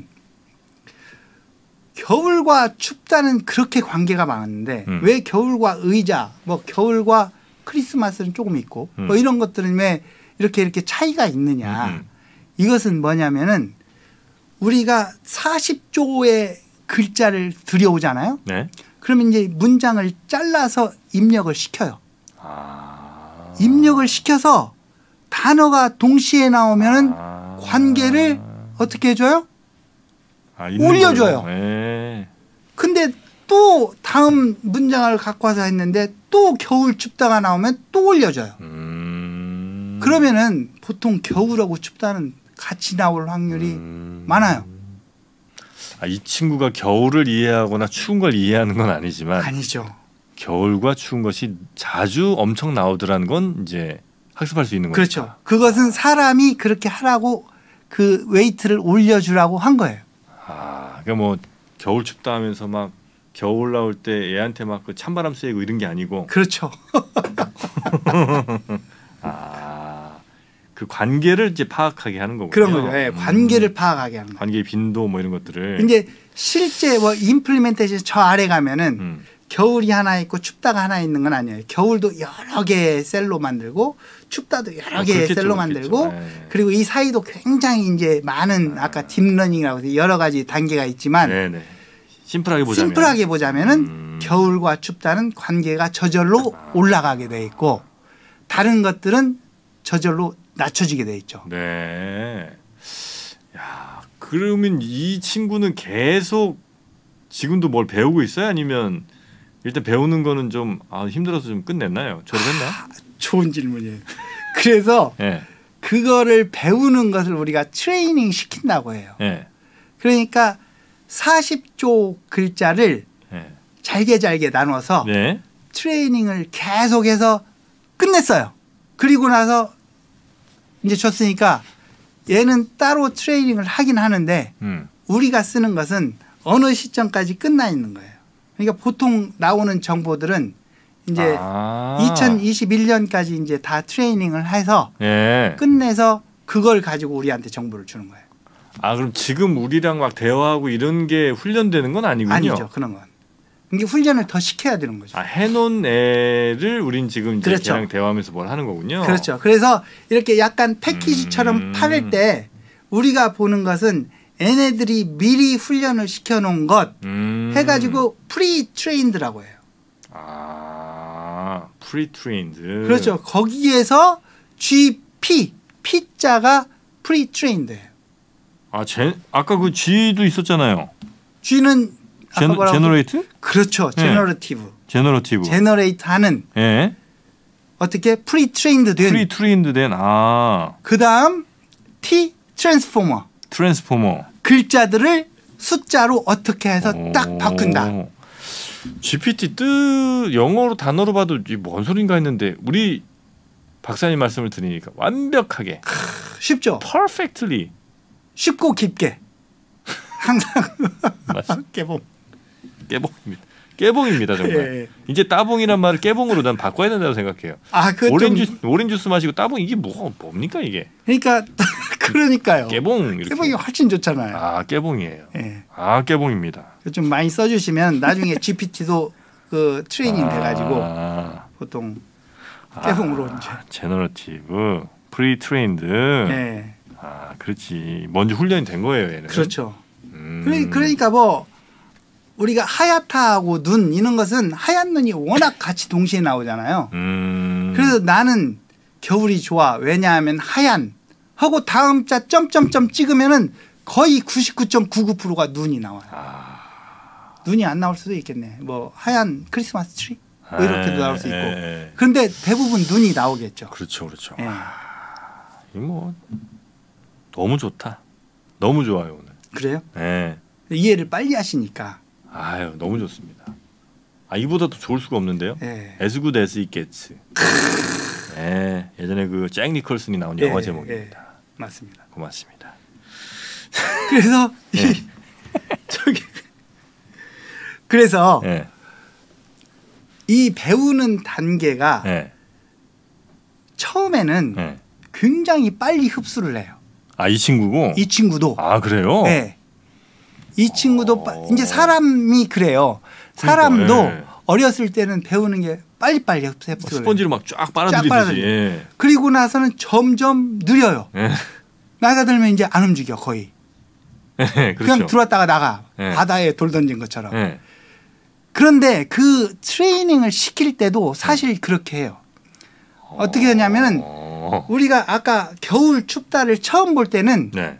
겨울과 춥다는 그렇게 관계가 많은데 음. 왜 겨울과 의자, 뭐 겨울과 크리스마스는 조금 있고 음. 뭐 이런 것들은 왜 이렇게 이렇게 차이가 있느냐. 음. 이것은 뭐냐면은 우리가 사십 조의 글자를 들여오잖아요. 네. 그러면 이제 문장을 잘라서 입력을 시켜요. 아. 입력을 시켜서 단어가 동시에 나오면은 아. 관계를 어떻게 해줘요? 아, 있는 올려줘요. 걸로. 네. 근데 또 다음 문장을 갖고 와서 했는데 또 겨울 춥다가 나오면 또 올려줘요. 음. 그러면은 보통 겨울하고 춥다는 같이 나올 확률이 음. 많아요. 아, 이 친구가 겨울을 이해하거나 추운 걸 이해하는 건 아니지만 아니죠. 겨울과 추운 것이 자주 엄청 나오더라는 건 이제 학습할 수 있는 거죠. 그렇죠. 그것은 사람이 그렇게 하라고 그 웨이트를 올려주라고 한 거예요. 아, 그러니까 뭐 겨울 춥다 하면서 막 겨울 나올 때 애한테 막 그 찬바람 쐬고 이런 게 아니고. 그렇죠. 아, 그 관계를 이제 파악하게 하는 거군요. 그런 거죠. 예, 관계를 음. 파악하게 하는 거예요. 관계의 빈도 뭐 이런 것들을. 이제 실제 뭐 임플리멘테이션 저 아래 가면은 음. 겨울이 하나 있고 춥다가 하나 있는 건 아니에요. 겨울도 여러 개의 셀로 만들고 춥다도 여러 어, 개의 그렇겠죠, 셀로 그렇겠죠. 만들고 네. 그리고 이 사이도 굉장히 이제 많은 아까 딥러닝이라고 해서 여러 가지 단계가 있지만 네네. 심플하게 보자면. 심플하게 보자면은 음. 겨울과 춥다는 관계가 저절로 올라가게 돼 있고 다른 것들은 저절로 낮춰지게 돼 있죠. 네. 야, 그러면 이 친구는 계속 지금도 뭘 배우고 있어요? 아니면 일단 배우는 거는 좀 아, 힘들어서 좀 끝냈나요? 졸업했나? 좋은 질문이에요. 그래서 예. 그거를 배우는 것을 우리가 트레이닝 시킨다고 해요. 예. 그러니까 사십 조 글자를 예. 잘게 잘게 나눠서 네. 트레이닝을 계속해서 끝냈어요. 그리고 나서 이제 줬으니까 얘는 따로 트레이닝을 하긴 하는데 음. 우리가 쓰는 것은 어느 시점까지 끝나 있는 거예요. 그러니까 보통 나오는 정보들은 이제 아. 이천이십일 년까지 이제 다 트레이닝을 해서 예. 끝내서 그걸 가지고 우리한테 정보를 주는 거예요. 아 그럼 지금 우리랑 막 대화하고 이런 게 훈련되는 건 아니군요. 아니죠. 그런 건. 이게 훈련을 더 시켜야 되는 거죠. 아, 해놓은 애를 우린 지금 이제 그렇죠. 걔랑 대화하면서 뭘 하는 거군요. 그렇죠. 그래서 이렇게 약간 패키지처럼 음. 팔을 때 우리가 보는 것은 얘네들이 미리 훈련을 시켜놓은 것 음. 해가지고 프리 트레인드라고 해요. 아 프리 트레인드. 그렇죠. 거기에서 지피 P자가 프리 트레인드예요. 아, 제, 아까 그 G도 있었잖아요. G는 아까 제너, 뭐라고 제너레이트? 그렇죠. 네. 제너러티브. 제너러티브. 제너레이트 하는 예. 어떻게 프리 트레인드 된 프리 트레인드 된 아. 그다음 T 트랜스포머. 트랜스포머. 글자들을 숫자로 어떻게 해서 딱 오. 바꾼다. 지피티 뜻 영어로 단어로 봐도 이게 뭔 소린가 했는데 우리 박사님 말씀을 들으니까 완벽하게 쉽죠. perfectly 쉽고 깊게 항상 맞습니다. 깨봉. 깨봉입니다. 깨봉입니다 정말. 예. 이제 따봉이란 말을 깨봉으로 난 바꿔야 된다고 생각해요. 아, 그 오렌지 좀, 오렌지 주스 마시고 따봉 이게 뭐 뭡니까 이게? 그러니까 그러니까요. 깨봉 이렇게. 깨봉이 훨씬 좋잖아요. 아 깨봉이에요. 예. 아 깨봉입니다. 좀 많이 써주시면 나중에 지피티도 그 트레이닝 돼가지고 아, 보통 깨봉으로 아, 이제. 제너러티브 프리 트레인드. 예. 아 그렇지. 먼저 훈련이 된 거예요 얘는. 그렇죠. 음. 그러- 그러니까 뭐 우리가 하얗다하고 눈 이런 것은 하얀 눈이 워낙 같이 동시에 나오잖아요. 음. 그래서 나는 겨울이 좋아. 왜냐하면 하얀 하고 다음 자 점점점 찍으면은 거의 구십구 점 구구 퍼센트가 눈이 나와요. 아. 눈이 안 나올 수도 있겠네. 뭐 하얀 크리스마스 트리 뭐 이렇게도 에, 나올 수 있고. 에. 그런데 대부분 눈이 나오겠죠. 그렇죠, 그렇죠. 예. 이뭐 너무 좋다. 너무 좋아요 오늘. 그래요? 네. 이해를 빨리 하시니까. 아유 너무 좋습니다. 아 이보다 더 좋을 수가 없는데요. 예. As good as it gets. 네, 예전에 그 잭 니콜슨이 나온 영화 예, 제목입니다. 예. 맞습니다. 고맙습니다. 그래서 예. 이 저기 그래서 네, 이 배우는 단계가 네, 처음에는 네. 굉장히 빨리 흡수를 해요. 아이 친구고. 이 친구도. 아 그래요? 네. 이 친구도 빠- 어. 이제 사람이 그래요. 사람도 그러니까, 예. 어렸을 때는 배우는 게 빨리빨리 뭐 흡수를 해요. 스펀지를 막 쫙 빨아들이듯이. 빨아들이- 예. 그리고 나서는 점점 느려요. 예. 나이가 들면 이제 안 움직여 거의. 예, 그렇죠. 그냥 들어왔다가 나가. 예. 바다에 돌 던진 것처럼. 예. 그런데 그 트레이닝을 시킬 때도 사실 그렇게 해요. 어떻게 하냐면은 어. 우리가 아까 겨울 춥다를 처음 볼 때는 네.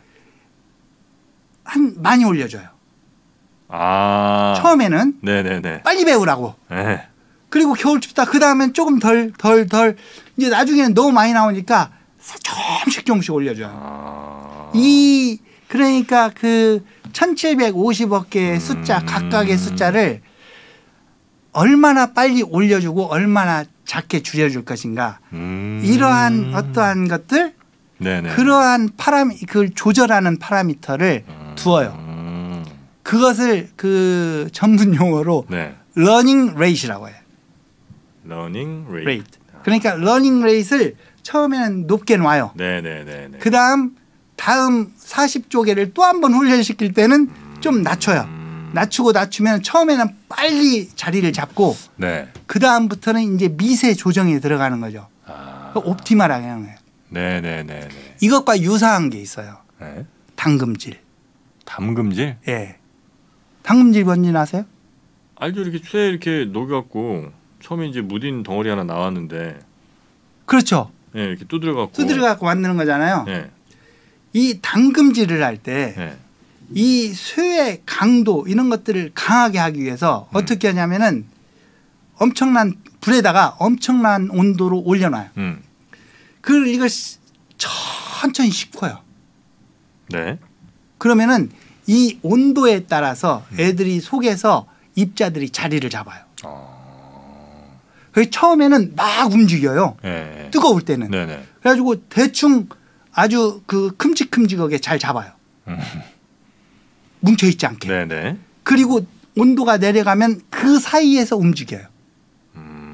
한 많이 올려줘요. 아. 처음에는 네네네. 빨리 배우라고. 네. 그리고 겨울 춥다 그 다음엔 조금 덜 덜 덜 이제 나중에는 너무 많이 나오니까 사- 조금씩 조금씩 올려줘요. 아. 이 그러니까 그 천칠백오십억 개의 숫자 음. 각각의 숫자를 얼마나 빨리 올려주고 얼마나 작게 줄여줄 것인가 음. 이러한 어떠한 것들 네네. 그러한 파라미 그걸 조절하는 파라미터를 음. 두어요. 음. 그것을 그 전문 용어로 네. 러닝 레이트라고 해요. 러닝 레이트. 레이트. 그러니까 러닝 레이트를 처음에는 높게 놔요. 네네네네. 그 다음 다음 사십 조개를 또 한 번 훈련시킬 때는 좀 낮춰요. 음. 낮추고 낮추면 처음에는 빨리 자리를 잡고 네. 그 다음부터는 이제 미세 조정에 들어가는 거죠. 아. 옵티멀하게 하는 거예요. 네네네네. 이것과 유사한 게 있어요. 네. 당금질. 담금질? 예. 당금질 뭔지 아세요? 알죠. 이렇게 쇠 이렇게 녹여갖고 처음에 이제 무딘 덩어리 하나 나왔는데, 그렇죠. 예, 이렇게 두드려갖고. 두드려 갖고 만드는 거잖아요. 예. 이 당금질을 할 때 예. 이 쇠의 강도 이런 것들을 강하게 하기 위해서 음. 어떻게 하냐면은 엄청난 불에다가 엄청난 온도로 올려놔요. 음. 그걸 이걸 시- 천천히 식혀요. 네. 그러면은 이 온도에 따라서 음. 애들이 속에서 입자들이 자리를 잡아요. 어. 그래서 처음에는 막 움직여요. 예. 예. 뜨거울 때는. 네네. 그래가지고 대충 아주 그 큼직큼직하게 잘 잡아요. 음. 뭉쳐있지 않게. 네네. 그리고 온도가 내려가면 그 사이에서 움직여요. 음.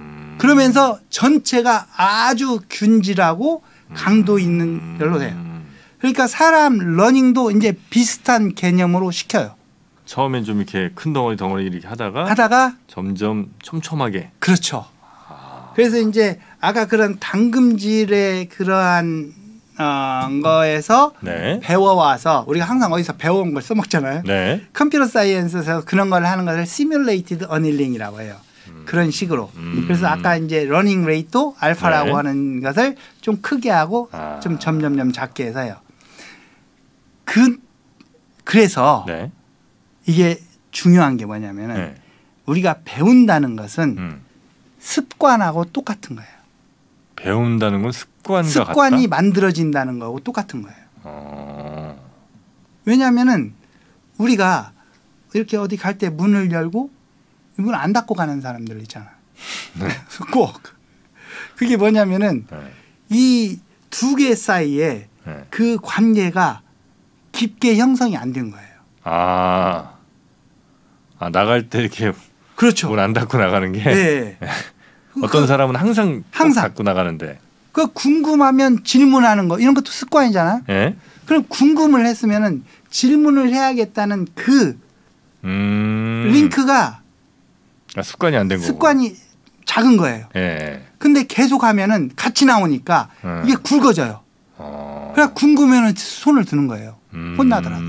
그러면서 전체가 아주 균질하고 강도 있는 걸로 해요. 그러니까 사람 러닝도 이제 비슷한 개념으로 시켜요. 처음엔 좀 이렇게 큰 덩어리 덩어리 이렇게 하다가 하다가 점점 촘촘하게. 그렇죠. 아. 그래서 이제 아까 그런 당금질의 그러한 어, 거에서 네. 배워와서 우리가 항상 어디서 배워온 걸 써먹잖아요. 네. 컴퓨터 사이언스에서 그런 걸 하는 것을 시뮬레이티드 어닐링이라고 해요. 음. 그런 식으로. 음. 그래서 아까 이제 러닝 레이트도 알파라고 네. 하는 것을 좀 크게 하고 아. 좀 점점점 작게 해서요. 그 그래서 네. 이게 중요한 게 뭐냐면은 네. 우리가 배운다는 것은 음. 습관하고 똑같은 거예요. 배운다는 건 습관과 습관이 같다. 만들어진다는 거하고 똑같은 거예요. 어. 왜냐하면은 우리가 이렇게 어디 갈 때 문을 열고 문 안 닫고 가는 사람들 있잖아. 네. 꼭 그게 뭐냐면은 네. 이 두 개 사이에 네. 그 관계가 깊게 형성이 안 된 거예요. 아. 아 나갈 때 이렇게 그렇죠. 문 안 닫고 나가는 게 네. 어떤 그, 사람은 항상 항상. 꼭 닫고 나가는데. 그 궁금하면 질문하는 거 이런 것도 습관이잖아. 예? 그럼 궁금을 했으면은 질문을 해야겠다는 그 음. 링크가 아, 습관이 안 된 거고. 습관이 작은 거예요. 예. 근데 계속 하면은 같이 나오니까 음. 이게 굵어져요. 어. 그래 궁금해는 손을 드는 거예요. 음. 혼나더라도.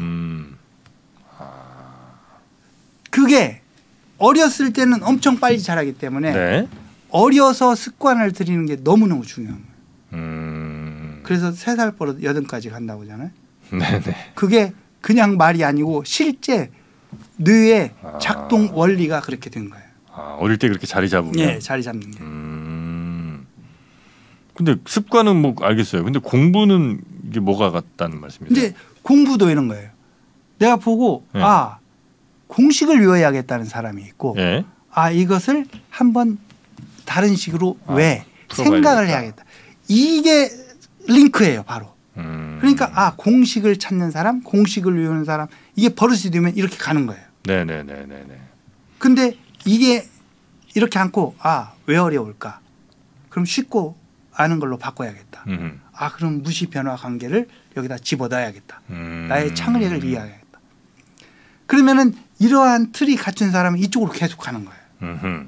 그게 어렸을 때는 엄청 빨리 자라기 때문에 네. 어려서 습관을 들이는 게 너무너무 중요한 거예요. 음. 그래서 세 살 버릇 여든까지 간다고 하잖아요. 네네. 그게 그냥 말이 아니고 실제 뇌의 아. 작동 원리가 그렇게 된 거예요. 아, 어릴 때 그렇게 자리 잡으면. 예, 자리 잡는 게. 음. 근데 습관은 뭐 알겠어요. 근데 공부는 이게 뭐가 같다는 말씀이세요? 근데 공부도 이런 거예요. 내가 보고 예. 아 공식을 외워야겠다는 사람이 있고 예. 아 이것을 한번 다른 식으로 아, 왜 풀어봐야겠다. 생각을 해야겠다. 이게 링크예요, 바로. 음. 그러니까 아 공식을 찾는 사람, 공식을 외우는 사람 이게 버릇이 되면 이렇게 가는 거예요. 네네네네네. 근데 이게 이렇게 않고 아 왜 어려울까? 그럼 쉽고 아는 걸로 바꿔야겠다. 음. 아 그럼 무시 변화 관계를 여기다 집어넣어야겠다. 음. 나의 창의력을 이해해야겠다. 그러면은 이러한 틀이 갖춘 사람은 이쪽으로 계속 가는 거예요. 음흠.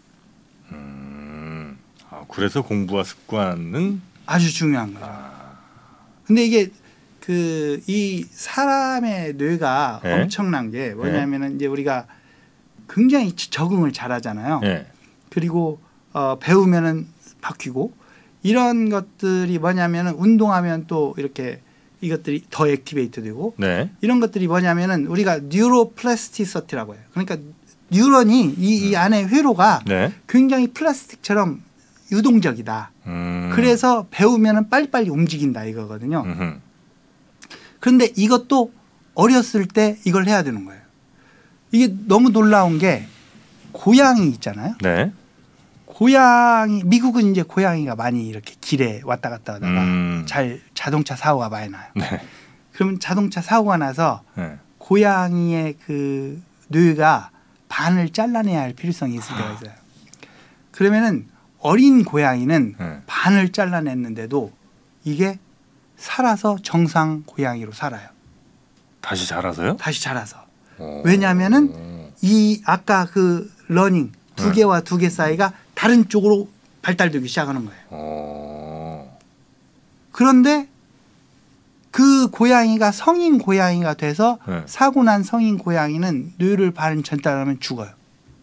음. 아, 그래서 공부와 습관은 아주 중요한 거죠. 아. 근데 이게 그 이 사람의 뇌가 네. 엄청난 게 뭐냐면은 이제 우리가 굉장히 적응을 잘하잖아요. 예. 그리고 어, 배우면은 바뀌고 이런 것들이 뭐냐면은 운동하면 또 이렇게 이것들이 더 액티베이트 되고 네. 이런 것들이 뭐냐면은 우리가 뉴로플라스티시티라고 해요. 그러니까 뉴런이 이, 이 안에 회로가 네. 굉장히 플라스틱처럼 유동적이다. 음. 그래서 배우면은 빨리빨리 움직인다 이거거든요. 음흠. 그런데 이것도 어렸을 때 이걸 해야 되는 거예요. 이게 너무 놀라운 게 고양이 있잖아요. 네. 고양이 미국은 이제 고양이가 많이 이렇게 길에 왔다 갔다 하다가 음. 잘 자동차 사고가 많이 나요. 네. 그러면 자동차 사고가 나서 네. 고양이의 그 뇌가 반을 잘라내야 할 필요성이 있을 때가 있어요. 그러면은 어린 고양이는 네. 반을 잘라냈는데도 이게 살아서 정상 고양이로 살아요. 다시 자라서요? 다시 자라서. 오. 왜냐하면은 이 아까 그 러닝 두 네. 개와 두 개 사이가 다른 쪽으로 발달되기 시작하는 거예요. 오. 그런데 그 고양이가 성인 고양이가 돼서 네. 사고 난 성인 고양이는 뇌를 반 전달하면 죽어요.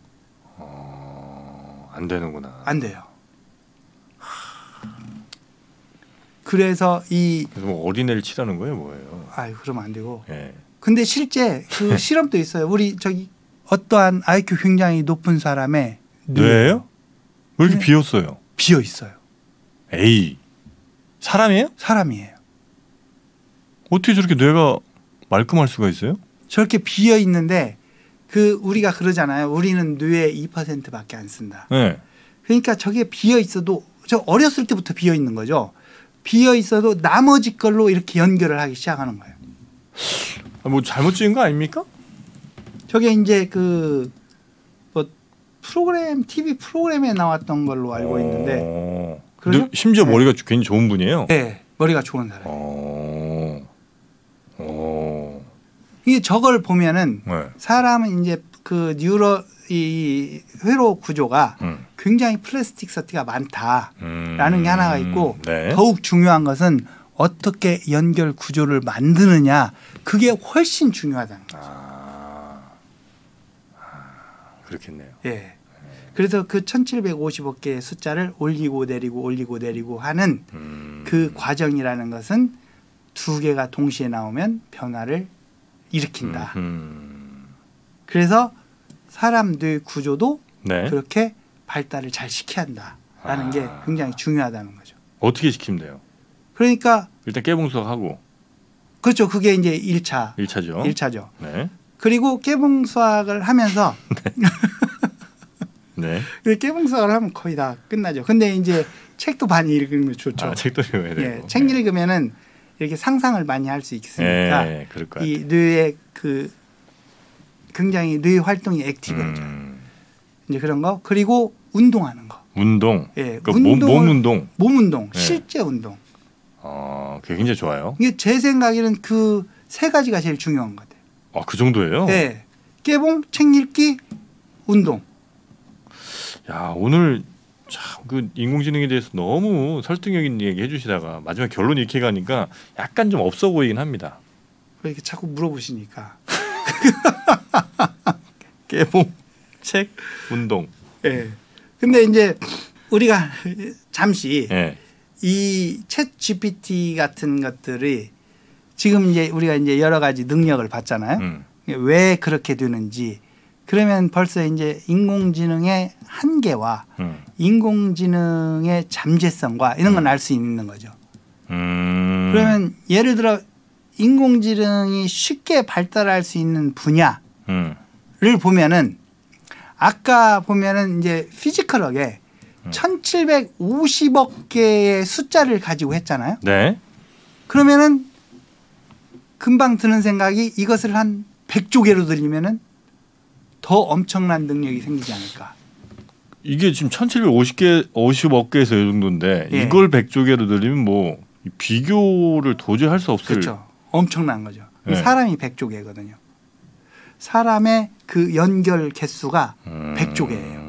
어, 안 되는구나. 안 돼요. 그래서 이 그래서 뭐 어린애를 치라는 거예요, 뭐예요? 아유 그러면 안 되고. 예. 근데 실제 그 실험도 있어요. 우리 저기 어떠한 아이큐 굉장히 높은 사람의 뇌예요? 왜 이렇게 네. 비었어요? 비어 있어요. 에이. 사람이에요? 사람이에요. 어떻게 저렇게 뇌가 말끔할 수가 있어요? 저렇게 비어 있는데 그 우리가 그러잖아요. 우리는 뇌의 이 퍼센트밖에 안 쓴다. 네. 그러니까 저게 비어 있어도 저 어렸을 때부터 비어 있는 거죠. 비어 있어도 나머지 걸로 이렇게 연결을 하기 시작하는 거예요. 아, 뭐 잘못 지은 거 아닙니까? 저게 이제 그 뭐 프로그램 티비 프로그램에 나왔던 걸로 알고 있는데. 어. 그래서? 근데 심지어 네. 머리가 굉장히 좋은 분이에요. 네, 머리가 좋은 사람. 어. 어. 이게 저걸 보면은 네. 사람은 이제 그 뉴로 이 회로 구조가 음. 굉장히 플라스틱시티가 많다라는 음. 게 하나가 있고 네. 더욱 중요한 것은 어떻게 연결 구조를 만드느냐 그게 훨씬 중요하다는 거죠. 아. 아. 그렇겠네요. 예. 그래서 그 천칠백오십억 개의 숫자를 올리고 내리고 올리고 내리고 하는 음. 그 과정이라는 것은 두 개가 동시에 나오면 변화를 일으킨다. 음. 그래서 사람들 구조도 네. 그렇게 발달을 잘 시켜야 한다라는 아. 게 굉장히 중요하다는 거죠. 어떻게 시키면 돼요? 그러니까 일단 깨봉수학하고 그렇죠. 그게 이제 일 차. 일 차죠. 일 차죠. 네. 그리고 깨봉수학을 하면서 네. 그 깨봉수학을 하면 거의 다 끝나죠. 근데 이제 책도 많이 읽으면 좋죠. 아, 책도 읽어야 되고. 예, 책 읽으면은 이렇게 상상을 많이 할 수 있으니까 예, 그럴 것 같아요. 이 뇌의 그 굉장히 뇌 활동이 액티브해져. 음. 이제 그런 거 그리고 운동하는 거. 운동. 예, 그러니까 몸, 몸 운동. 몸 운동, 네. 실제 운동. 어, 그게 굉장히 좋아요. 이게 제 생각에는 그 세 가지가 제일 중요한 것 같아요. 아, 그 정도예요? 예, 깨봉, 책 읽기, 운동. 야, 오늘 참 그 인공지능에 대해서 너무 설득력 있는 얘기 해주시다가 마지막 결론 이렇게 가니까 약간 좀 없어 보이긴 합니다. 왜 이렇게 자꾸 물어보시니까. 깨봉, 책, 운동. 예. 근데 이제 우리가 잠시 예. 이 챗 지피티 같은 것들이 지금 이제 우리가 이제 여러 가지 능력을 봤잖아요. 음. 왜 그렇게 되는지. 그러면 벌써 이제 인공지능의 한계와 음. 인공지능의 잠재성과 이런 건 알 수 있는 거죠. 음. 그러면 예를 들어 인공지능이 쉽게 발달할 수 있는 분야를 음. 보면은 아까 보면은 이제 피지컬하게 음. 천칠백오십억 개의 숫자를 가지고 했잖아요. 네. 그러면은 금방 드는 생각이 이것을 한 백조 개로 들리면은 더 엄청난 능력이 생기지 않을까. 이게 지금 천칠백오십 개, 오십억 개에서 이 정도인데 예. 이걸 백조 개로 들리면 뭐 비교를 도저히 할 수 없을. 그렇죠. 엄청난 거죠. 네. 사람이 백조 개거든요. 사람의 그 연결 개수가 음. 백조 개예요.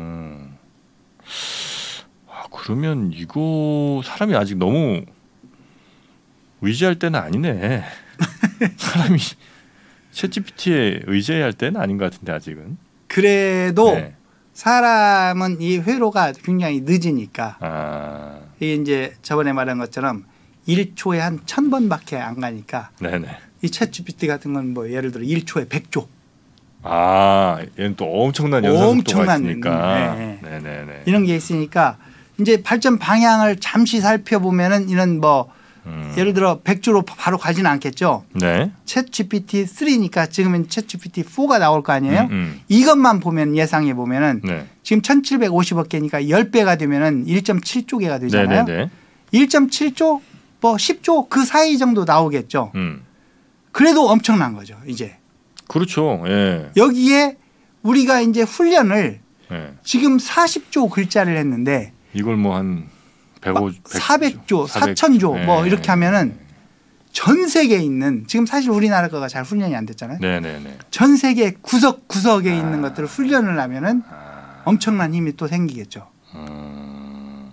아, 그러면 이거 사람이 아직 너무 의지할 때는 아니네. 사람이 챗지피티에 의지해야 할 때는 아닌 것 같은데 아직은. 그래도 네. 사람은 이 회로가 굉장히 늦으니까 아, 이게 이제 저번에 말한 것처럼 일 초에 한 천 번밖에 안 가니까 네네. 이 챗지피티 같은 건 뭐 예를 들어 일 초에 백조 아, 얘는 또 엄청난 연산 속도가 엄청난, 있으니까. 네. 네네네. 이런 게 있으니까 이제 발전 방향을 잠시 살펴보면은 이런 뭐 음. 예를 들어 백조로 바로 가지는 않겠죠. 네. 챗지피티 쓰리니까 지금은 챗지피티 포가 나올 거 아니에요. 음, 음. 이것만 보면 예상해 보면은 네. 지금 천칠백오십억 개니까 십 배가 되면은 일 점 칠 조 개가 되잖아요. 네네네. 일 점 칠 조 뭐 십 조 그 사이 정도 나오겠죠. 음. 그래도 엄청난 거죠. 이제 그렇죠. 예. 여기에 우리가 이제 훈련을 예. 지금 사십 조 글자를 했는데 이걸 뭐 한 백오, 사백 조, 사천 조 뭐 예. 이렇게 하면은 전 세계에 있는 지금 사실 우리나라 거가 잘 훈련이 안 됐잖아요. 네네네. 전 세계 구석구석에 아. 있는 것들을 훈련을 하면은 아. 엄청난 힘이 또 생기겠죠. 음.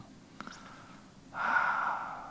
아.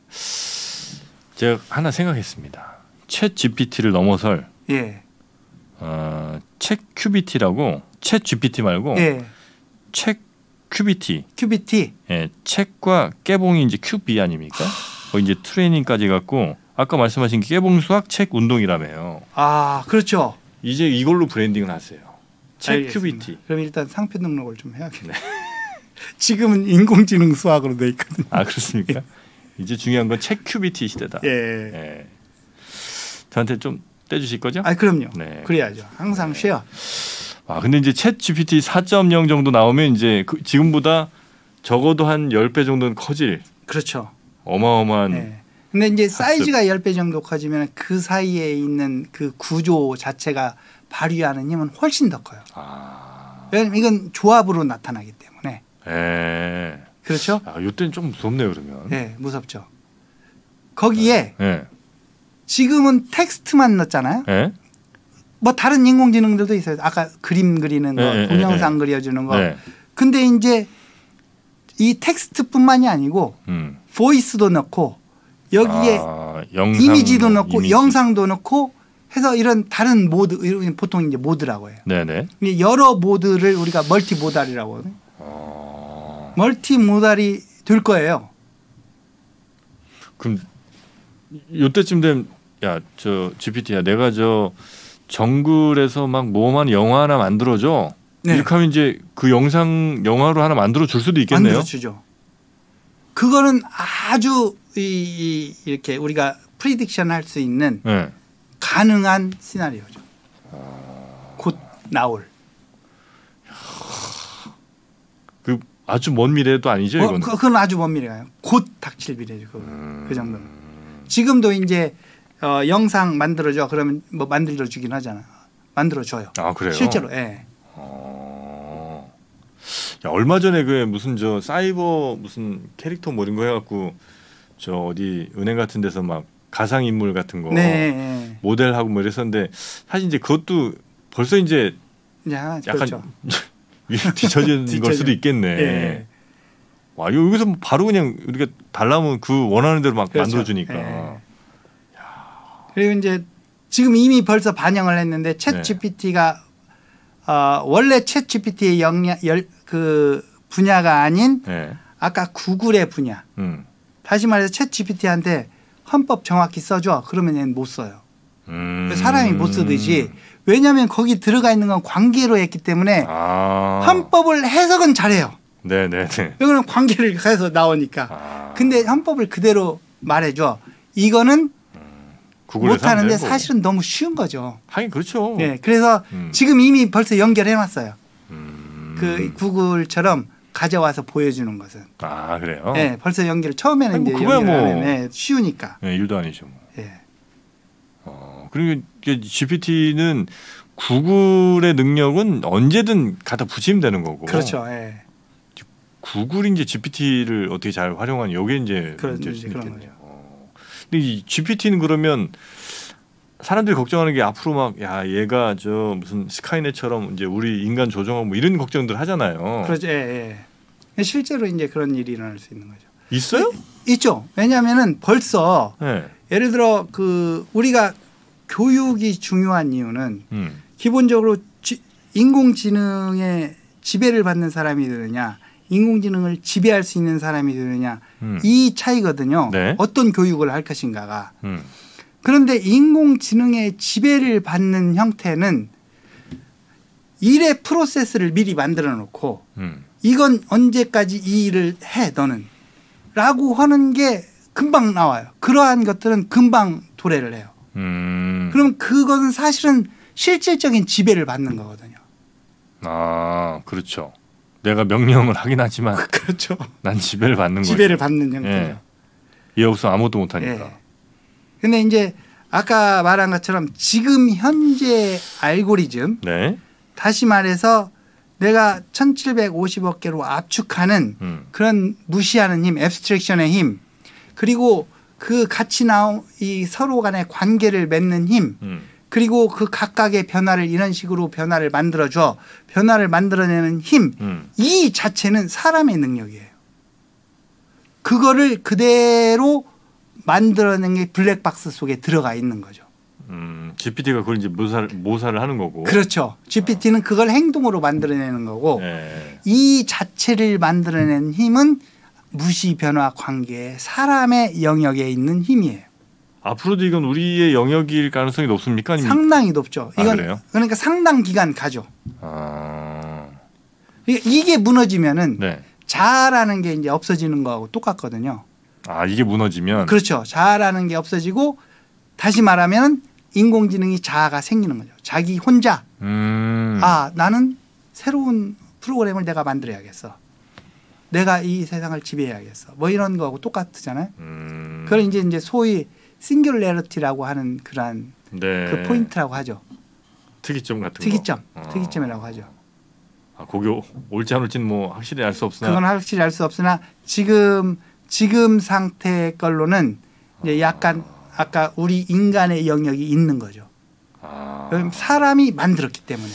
제가 하나 생각했습니다. 챗 지피티를 넘어설 예. 어, 챗 큐비티라고 챗 지피티 말고 예. 챗 큐비티. 큐비티. 예, 책과 깨봉이 이제 큐비 아닙니까? 거 이제 트레이닝까지 갖고 아까 말씀하신 깨봉 수학 책 운동이라며요. 아, 그렇죠. 이제 이걸로 브랜딩을 하세요. 책 알겠습니다. 큐비티. 그럼 일단 상표 등록을 좀 해야겠네. 지금은 인공지능 수학으로 돼 있거든요. 아, 그렇습니까? 이제 중요한 건 책 큐비티 시대다. 예. 예. 저한테 좀 떼주실 거죠? 아, 그럼요. 네. 그래야죠. 항상 네. 쉐어. 아, 근데 이제 챗 지피티 사 점 영 정도 나오면 이제 그 지금보다 적어도 한 십 배 정도는 커질 그렇죠. 어마어마한. 네. 근데 이제 학습. 사이즈가 십 배 정도 커지면 그 사이에 있는 그 구조 자체가 발휘하는 힘은 훨씬 더 커요. 아. 왜냐하면 이건 조합으로 나타나기 때문에. 예. 그렇죠? 아, 이때는 좀 무섭네요, 그러면. 네, 무섭죠. 거기에 예. 지금은 텍스트만 넣었잖아요. 예. 뭐 다른 인공지능들도 있어요. 아까 그림 그리는 거, 네, 동영상 네, 그려주는 거. 네. 근데 이제 이 텍스트뿐만이 아니고 음. 보이스도 넣고 여기에 아, 영상, 이미지도 넣고 이미지. 영상도 넣고 해서 이런 다른 모드, 보통 이제 모드라고 해요. 네네. 여러 모드를 우리가 멀티모달이라고 하거든요. 어... 멀티모달이 될 거예요. 그럼 이때쯤 되면 야, 저 지피티야, 내가 저 정글에서 막 모험하는 영화 하나 만들어줘. 네. 이렇게 하면 이제 그 영상 영화로 하나 만들어 줄 수도 있겠네요. 만들어주죠. 그거는 아주 이, 이 이렇게 우리가 프리딕션 할 수 있는 네. 가능한 시나리오죠. 곧 나올. 그 아주 먼 미래도 아니죠, 어, 이건. 그, 그건 아주 먼 미래가요. 곧 닥칠 미래죠. 그, 음... 그 정도는. 지금도 이제 어, 영상 만들어줘. 그러면 뭐 만들어주긴 하잖아. 만들어줘요. 아, 그래요? 실제로. 예. 어... 야, 얼마 전에 그 무슨 저 사이버 무슨 캐릭터 뭐 이런 거 해갖고 저 어디 은행 같은 데서 막 가상 인물 같은 거 네. 네. 모델하고 뭐 이랬었는데 사실 이제 그것도 벌써 이제 야, 약간 그렇죠. 뒤처진 걸 수도 있겠네. 예. 와, 여기서 바로 그냥 우리가 달라면 그 원하는 대로 막 그렇죠. 만들어주니까. 예. 그리고 이제 지금 이미 벌써 반영을 했는데 챗 네. 지피티가 어, 원래 챗 지피티의 영역 그 분야가 아닌 네. 아까 구글의 분야. 음. 다시 말해서 챗 지피티한테 헌법 정확히 써줘. 그러면 얘는 못 써요. 음. 사람이 못 쓰듯이. 왜냐하면 거기 들어가 있는 건 관계로 했기 때문에 아. 헌법을 해석은 잘해요. 네네네. 이거는 관계를 해서 나오니까. 아. 근데 헌법을 그대로 말해줘. 이거는 못하는데 사실은 너무 쉬운 거죠. 하긴 그렇죠. 네, 그래서 음. 지금 이미 벌써 연결해놨어요. 음. 그 구글처럼 가져와서 보여주는 것은. 아, 그래요? 네, 벌써 연결 처음에는 아니, 이제 뭐 그거야 연결하면 뭐. 네, 쉬우니까. 네, 일도 아니죠. 뭐. 네. 어, 그리고 지피티는 구글의 능력은 언제든 갖다 붙이면 되는 거고. 그렇죠. 네. 구글이 이제 지피티를 어떻게 잘 활용하는 요게 이제 그런, 문제일 이제 수 그런 있겠네요. 어. 근데 이 지피티는 그러면 사람들이 걱정하는 게 앞으로 막 야 얘가 저 무슨 스카이넷처럼 이제 우리 인간 조종하고 뭐 이런 걱정들 하잖아요. 그렇죠. 예, 예. 실제로 이제 그런 일이 일어날 수 있는 거죠. 있어요? 있죠. 왜냐하면은 벌써 네. 예를 들어 그 우리가 교육이 중요한 이유는 음. 기본적으로 지, 인공지능의 지배를 받는 사람이 되느냐, 인공지능을 지배할 수 있는 사람이 되느냐 음. 이 차이거든요. 네. 어떤 교육을 할 것인가가. 음. 그런데 인공지능의 지배를 받는 형태는 일의 프로세스를 미리 만들어 놓고 음. 이건 언제까지 이 일을 해 너는 라고 하는 게 금방 나와요. 그러한 것들은 금방 도래를 해요. 음. 그럼 그것은 사실은 실질적인 지배를 받는 거거든요. 아, 그렇죠. 내가 명령을 하긴 하지만 그렇죠. 난 지배를 받는 거예요. 지배를 받는 형태죠. 예. 얘 없으면 아무것도 못 하니까. 예. 근데 이제 아까 말한 것처럼 지금 현재 알고리즘 네. 다시 말해서 내가 천칠백오십억 개로 압축하는 음. 그런 무시하는 힘, 앱스트랙션의 힘, 그리고 그 같이 나온 이 서로 간의 관계를 맺는 힘, 음. 그리고 그 각각의 변화를 이런 식으로 변화를 만들어줘, 변화를 만들어내는 힘, 음. 이 자체는 사람의 능력이에요. 그거를 그대로 만들어낸 게 블랙박스 속에 들어가 있는 거죠. 음, 지피티가 그걸 이제 모사를, 모사를 하는 거고. 그렇죠. 지피티는 그걸 행동으로 만들어내는 거고 예. 이 자체를 만들어낸 힘은 무시 변화 관계의 사람의 영역에 있는 힘이에요. 앞으로도 이건 우리의 영역일 가능성이 높습니까? 아니면 상당히 높죠. 아, 이건 그래요? 그러니까 상당 기간 가죠. 아, 이게- 이게 무너지면은 네. 자아라는 게 이제 없어지는 거하고 똑같거든요. 아, 이게 무너지면 그렇죠. 자아라는 게 없어지고 다시 말하면 인공지능이 자아가 생기는 거죠. 자기 혼자 음. 아 나는 새로운 프로그램을 내가 만들어야겠어. 내가 이 세상을 지배해야겠어. 뭐 이런 거하고 똑같잖아요. 음. 그걸 이제 이제 소위 싱귤레리티라고 하는 그러한 네. 그 포인트라고 하죠. 특이점 같은 특이점, 거. 어. 특이점이라고 하죠. 아, 그게 옳지 안 옳지는 뭐 확실히 알 수 없으나 그건 확실히 알 수 없으나 지금 지금 상태 걸로는 이제 약간 아까 우리 인간의 영역이 있는 거죠. 아. 사람이 만들었기 때문에.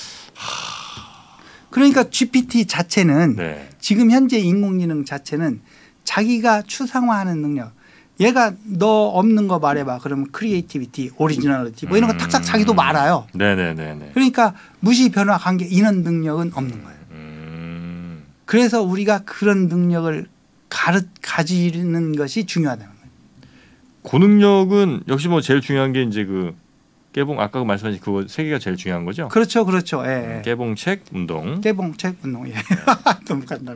그러니까 지피티 자체는 네. 지금 현재 인공지능 자체는 자기가 추상화하는 능력. 얘가 너 없는 거 말해봐. 그러면 크리에이티비티, 오리지널리티 뭐 이런 거 탁탁 자기도 말아요. 네네네. 그러니까 무시, 변화, 관계 이런 능력은 없는 거예요. 음. 그래서 우리가 그런 능력을 가르, 가지는 것이 중요하다는 거예요. 그 능력은 역시 뭐 제일 중요한 게 이제 그 깨봉 아까 말씀하신 그거 세 개가 제일 중요한 거죠? 그렇죠, 그렇죠. 예, 예. 깨봉책, 운동. 깨봉책, 운동. 예. 너무 간단해.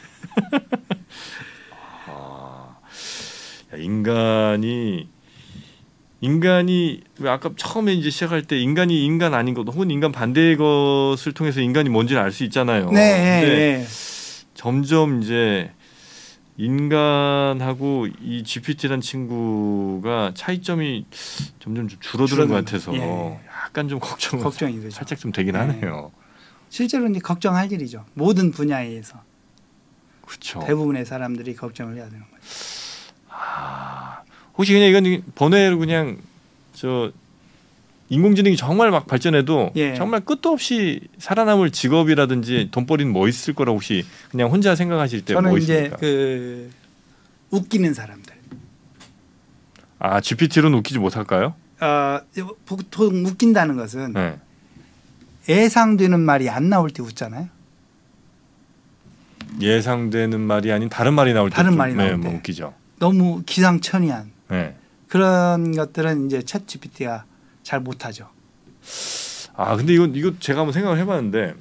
아, 야, 인간이 인간이 왜 아까 처음에 이제 시작할 때 인간이 인간 아닌 것 혹은 인간 반대의 것을 통해서 인간이 뭔지를 알 수 있잖아요. 네, 근데 예, 예. 점점 이제 인간하고 이 지피티라는 친구가 차이점이 점점 좀 줄어드는 것 같아서 예. 약간 좀 걱정 걱정이 되죠. 살짝 좀 되긴 예. 하네요. 실제로 이제 걱정할 일이죠. 모든 분야에서 그렇죠. 대부분의 사람들이 걱정을 해야 되는 거죠. 아, 혹시 그냥 이건 번외로 그냥 저 인공지능이 정말 막 발전해도 예. 정말 끝도 없이 살아남을 직업이라든지 돈벌이는 뭐 있을 거라고 혹시 그냥 혼자 생각하실 때 뭐 저는 있습니까? 이제 그 웃기는 사람들. 아 지피티로는 웃기지 못할까요? 어, 보통 웃긴다는 것은 네. 예상되는 말이 안 나올 때 웃잖아요. 예상되는 말이 아닌 다른 말이 나올 때 다른 좀, 말이 네, 나올 뭐 때. 웃기죠. 너무 기상천외한 네. 그런 것들은 이제 챗 지피티가 잘 못하죠. 아 근데 이건 이거 제가 한번 생각을 해봤는데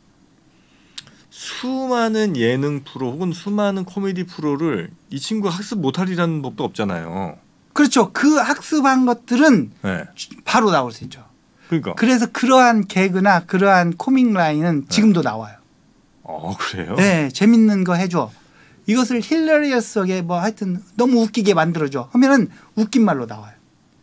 수많은 예능 프로 혹은 수많은 코미디 프로를 이 친구가 학습 못하리라는 법도 없잖아요. 그렇죠. 그 학습한 것들은 네. 바로 나올 수 있죠. 그러니까. 그래서 그러한 개그나 그러한 코믹 라인은 지금도 나와요. 어 그래요? 네, 재밌는 거 해줘. 이것을 힐러리어스하게 뭐 하여튼 너무 웃기게 만들어줘. 하면은 웃긴 말로 나와요.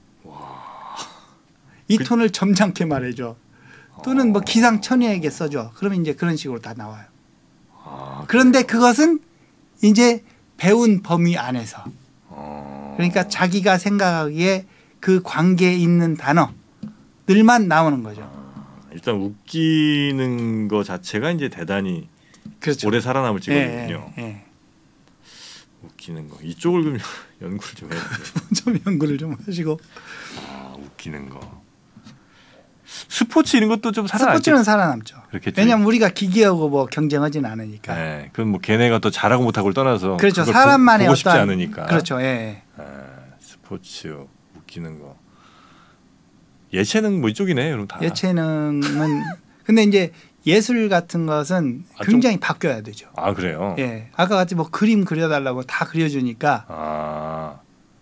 이 그- 톤을 점잖게 말해줘. 또는 뭐 기상천외하게 써줘. 그러면 이제 그런 식으로 다 나와요. 아, 그런데 그것은 이제 배운 범위 안에서. 어... 그러니까 자기가 생각하기에 그 관계에 있는 단어들만 나오는 거죠. 일단 웃기는 거 자체가 이제 대단히 그렇죠. 오래 살아남을 직업이군요. 예, 예. 웃기는 거 이쪽을 좀 연구를 좀 해야 돼요. 좀 연구를 좀 하시고. 아 웃기는 거. 스포츠 이런 것도 좀 살아남죠. 스포츠는 살아남죠. 그렇겠죠. 왜냐하면 우리가 기계하고 뭐 경쟁하지는 않으니까. 네, 그건 뭐 걔네가 또 잘하고 못하고를 떠나서 그렇죠. 그걸 사람만의 보고 싶지 어떠한- 않으니까. 그렇죠. 예. 아, 스포츠 웃기는 거. 예체능 뭐 이쪽이네, 여러분 다. 예체능은 근데 이제 예술 같은 것은 아, 굉장히 바뀌어야 되죠. 아 그래요? 예. 아까 같이 뭐 그림 그려달라고 다 그려주니까 아,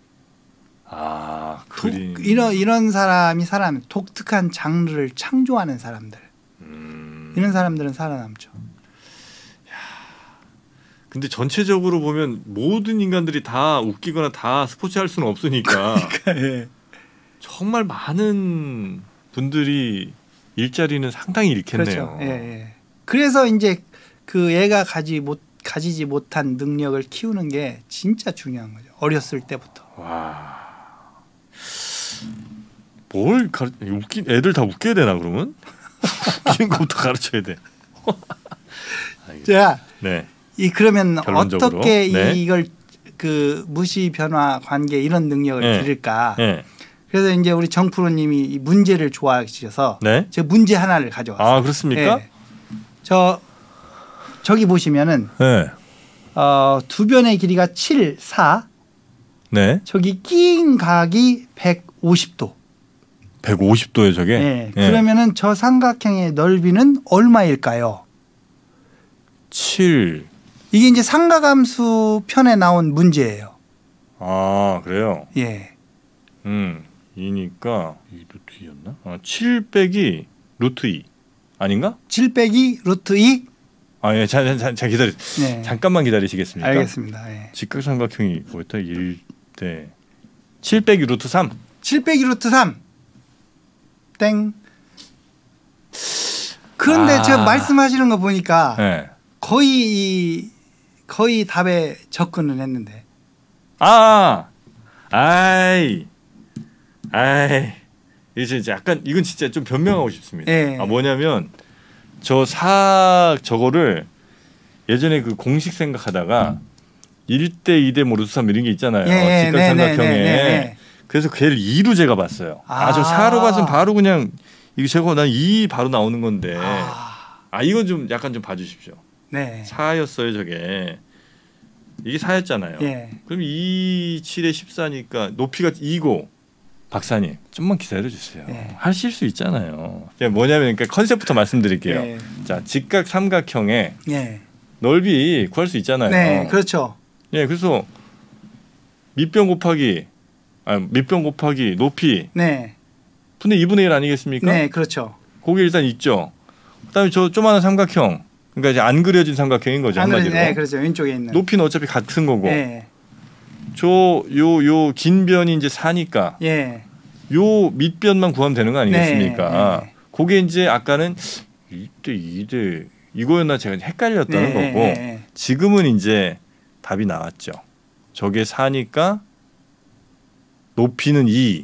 아 독- 그림. 이런 이런 사람이 살아남 독특한 장르를 창조하는 사람들 음. 이런 사람들은 살아남죠. 근데 전체적으로 보면 모든 인간들이 다 웃기거나 다 스포츠 할 수는 없으니까 예. 정말 많은 분들이 일자리는 상당히 잃겠네요. 그렇죠. 예, 예. 그래서 이제 그 애가 가지 못 가지지 못한 능력을 키우는 게 진짜 중요한 거죠. 어렸을 때부터. 와. 뭘 가르 웃기 애들 다 웃겨야 되나 그러면? 웃기는 것부터 가르쳐야 돼. 알겠습니다. 자, 네. 이 그러면 결론적으로. 어떻게 네. 이걸 그 무시 변화 관계 이런 능력을 네. 기를까? 네. 그래서 이제 우리 정 프로님이 이 문제를 좋아하셔서 네. 제가 문제 하나를 가져왔어요. 아 그렇습니까? 예. 저 저기 보시면은 네. 어, 두 변의 길이가 칠, 사. 네. 저기 낀 각이 백오십 도. 백오십 도에 저게. 네. 네. 그러면은 저 삼각형의 넓이는 얼마일까요? 칠. 이게 이제 삼각함수 편에 나온 문제예요. 아 그래요. 예. 음. 이니까 이 루트 이였나? 아, 칠 빼기 루트 이 아닌가? 칠 빼기 루트 이. 아 예, 자, 자, 자 기다리. 네. 잠깐만 기다리시겠습니까? 알겠습니다. 예. 직각삼각형이 뭐였다? 일 대 칠 빼기 루트 삼. 칠 빼기 루트 삼. 땡. 그런데 아. 저 말씀하시는 거 보니까 네. 거의 이- 거의 답에 접근을 했는데. 아, 아이, 아이, 이제 이제 약간 이건 진짜 좀 변명하고 싶습니다. 예. 아 뭐냐면 저 사 저거를 예전에 그 공식 생각하다가 일 대 이 대 뭐 루트 삼 이런 게 있잖아요. 예, 직각삼각형에. 네, 네, 네, 네. 그래서 걔를 이로 제가 봤어요. 아, 저 아. 사로 봤으면 바로 그냥 이거 제가 난 이 바로 나오는 건데. 아, 아 이건 좀 약간 좀 봐주십시오. 네. 사였어요 저게. 이게 사였잖아요. 예. 그럼 이, 칠에 십사니까 높이가 이고 박사님 좀만 기다려주세요. 예. 하실 수 있잖아요. 그냥 뭐냐면 그러니까 컨셉부터 말씀드릴게요. 예. 자 직각 삼각형의 예. 넓이 구할 수 있잖아요. 네, 그렇죠. 예, 그래서 밑변 곱하기 아 밑변 곱하기 높이 네. 분의 이분의 일 아니겠습니까? 네, 그렇죠. 그게 일단 있죠. 그다음에 저 조그마한 삼각형 그러니까 이제 안 그려진 삼각형인 거죠 하늘에- 한마디로. 네, 그렇죠. 왼쪽에 있는. 높이는 어차피 같은 거고. 예. 저 요 요 긴 변이 이제 사니까 예. 요 밑변만 구하면 되는 거 아니겠습니까? 네, 네. 그게 이제 아까는 이 대 이 대 이거였나 제가 헷갈렸다는 네, 거고 네, 네. 지금은 이제 답이 나왔죠. 저게 사니까 높이는 이.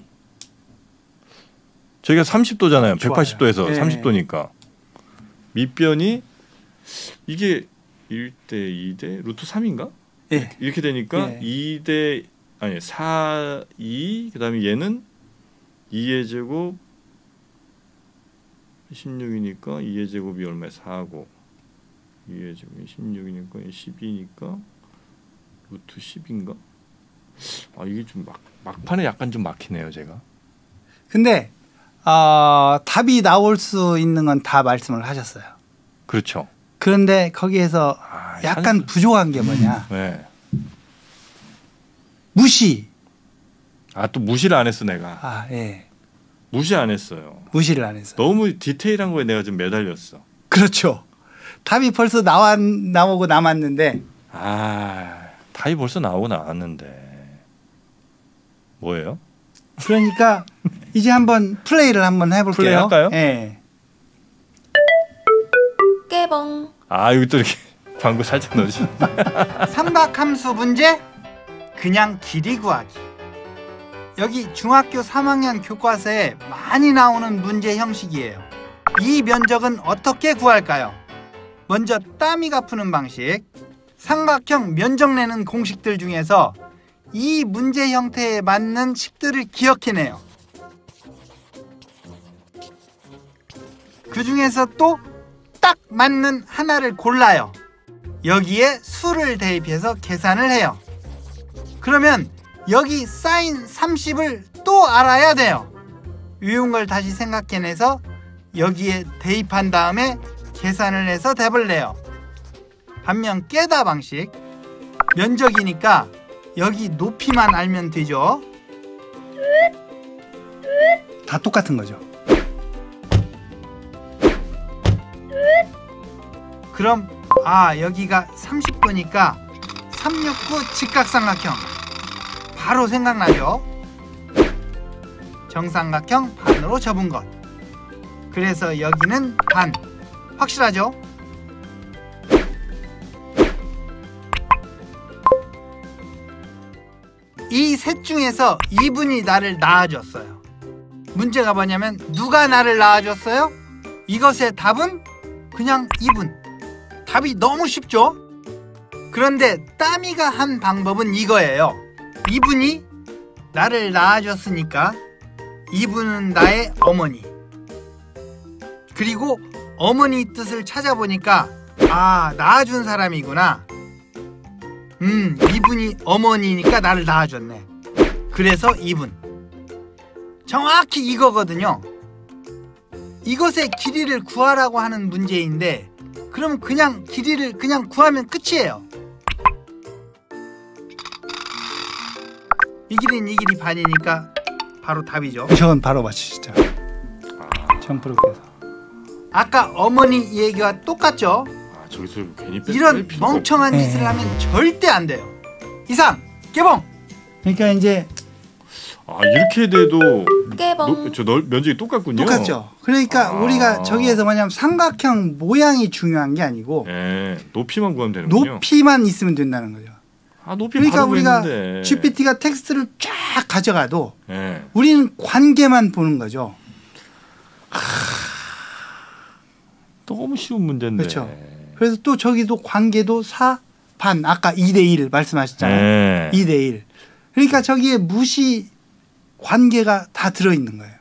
저희가 삼십 도잖아요. 좋아요. 백팔십 도에서 네. 삼십 도니까 밑변이 이게 일 대 이 대 루트 삼인가? 예. 이렇게 되니까 예. 이 대 아니 사, 이 그다음에 얘는 이의 제곱 십육이니까 이의 제곱이 얼마야? 사고 이의 제곱이 십육이니까 십이니까 루트 십인가? 아 이게 좀 막, 막판에 약간 좀 막히네요 제가. 근데 어, 답이 나올 수 있는 건 다 말씀을 하셨어요. 그렇죠. 그런데 거기에서 아, 약간 찬스. 부족한 게 뭐냐? 네. 무시. 아 또 무시를 안 했어 내가. 아, 예. 무시 안 했어요. 무시를 안 했어요. 너무 디테일한 거에 내가 좀 매달렸어. 그렇죠. 답이 벌써 나와 나오고 남았는데 아 답이 벌써 나오고 나왔는데 뭐예요? 그러니까 이제 한번 플레이를 한번 해볼게요. 플레이 할까요? 예. 깨봉. 아 여기 또 이렇게 광고 살짝 넣으시. 삼각함수 문제 그냥 길이 구하기. 여기 중학교 삼 학년 교과서에 많이 나오는 문제 형식이에요. 이 면적은 어떻게 구할까요? 먼저 따미가 푸는 방식. 삼각형 면적 내는 공식들 중에서 이 문제 형태에 맞는 식들을 기억해내요. 그 중에서 또 딱 맞는 하나를 골라요. 여기에 수를 대입해서 계산을 해요. 그러면 여기 사인 삼십을 또 알아야 돼요. 외운 걸 다시 생각해내서 여기에 대입한 다음에 계산을 해서 답을 내요. 반면 깨다 방식, 면적이니까 여기 높이만 알면 되죠. 다 똑같은 거죠. 그럼 아 여기가 삼십 도니까 삼백육십구 직각삼각형 바로 생각나죠. 정삼각형 반으로 접은 것. 그래서 여기는 반. 확실하죠? 이 셋 중에서 이분이 나를 낳아줬어요. 문제가 뭐냐면 누가 나를 낳아줬어요? 이것의 답은 그냥 이분. 답이 너무 쉽죠? 그런데 따미가 한 방법은 이거예요. 이분이 나를 낳아줬으니까 이분은 나의 어머니. 그리고 어머니 뜻을 찾아보니까 아 낳아준 사람이구나. 음 이분이 어머니니까 나를 낳아줬네. 그래서 이분. 정확히 이거거든요. 이것의 길이를 구하라고 하는 문제인데 그럼 그냥 길이를 그냥 구하면 끝이에요. 이 길이는 이 길이 반이니까 바로 답이죠. 저건 바로 맞추시죠. 정프로께서. 아까 어머니 얘기와 똑같죠? 아 저기서 괜히 뺄, 이런 뺄 필요가 멍청한 없... 짓을 하면 절대 안 돼요. 이상 개봉. 그러니까 이제 아 이렇게 돼도 깨봉. 저 넓, 면적이 똑같군요. 똑같죠. 그러니까 아. 우리가 저기에서 뭐냐면 삼각형 모양이 중요한 게 아니고 네, 높이만 구하면 되는군요. 높이만 있으면 된다는 거죠. 아 높이 그러니까 바로 우리가 구했는데. 지피티가 텍스트를 쫙 가져가도 네. 우리는 관계만 보는 거죠. 너무 쉬운 문제인데. 그렇죠. 그래서 또 저기도 관계도 사 반 아까 이 대 일 말씀하셨잖아요. 네. 이 대 일. 그러니까 저기에 무시 관계가 다 들어있는 거예요.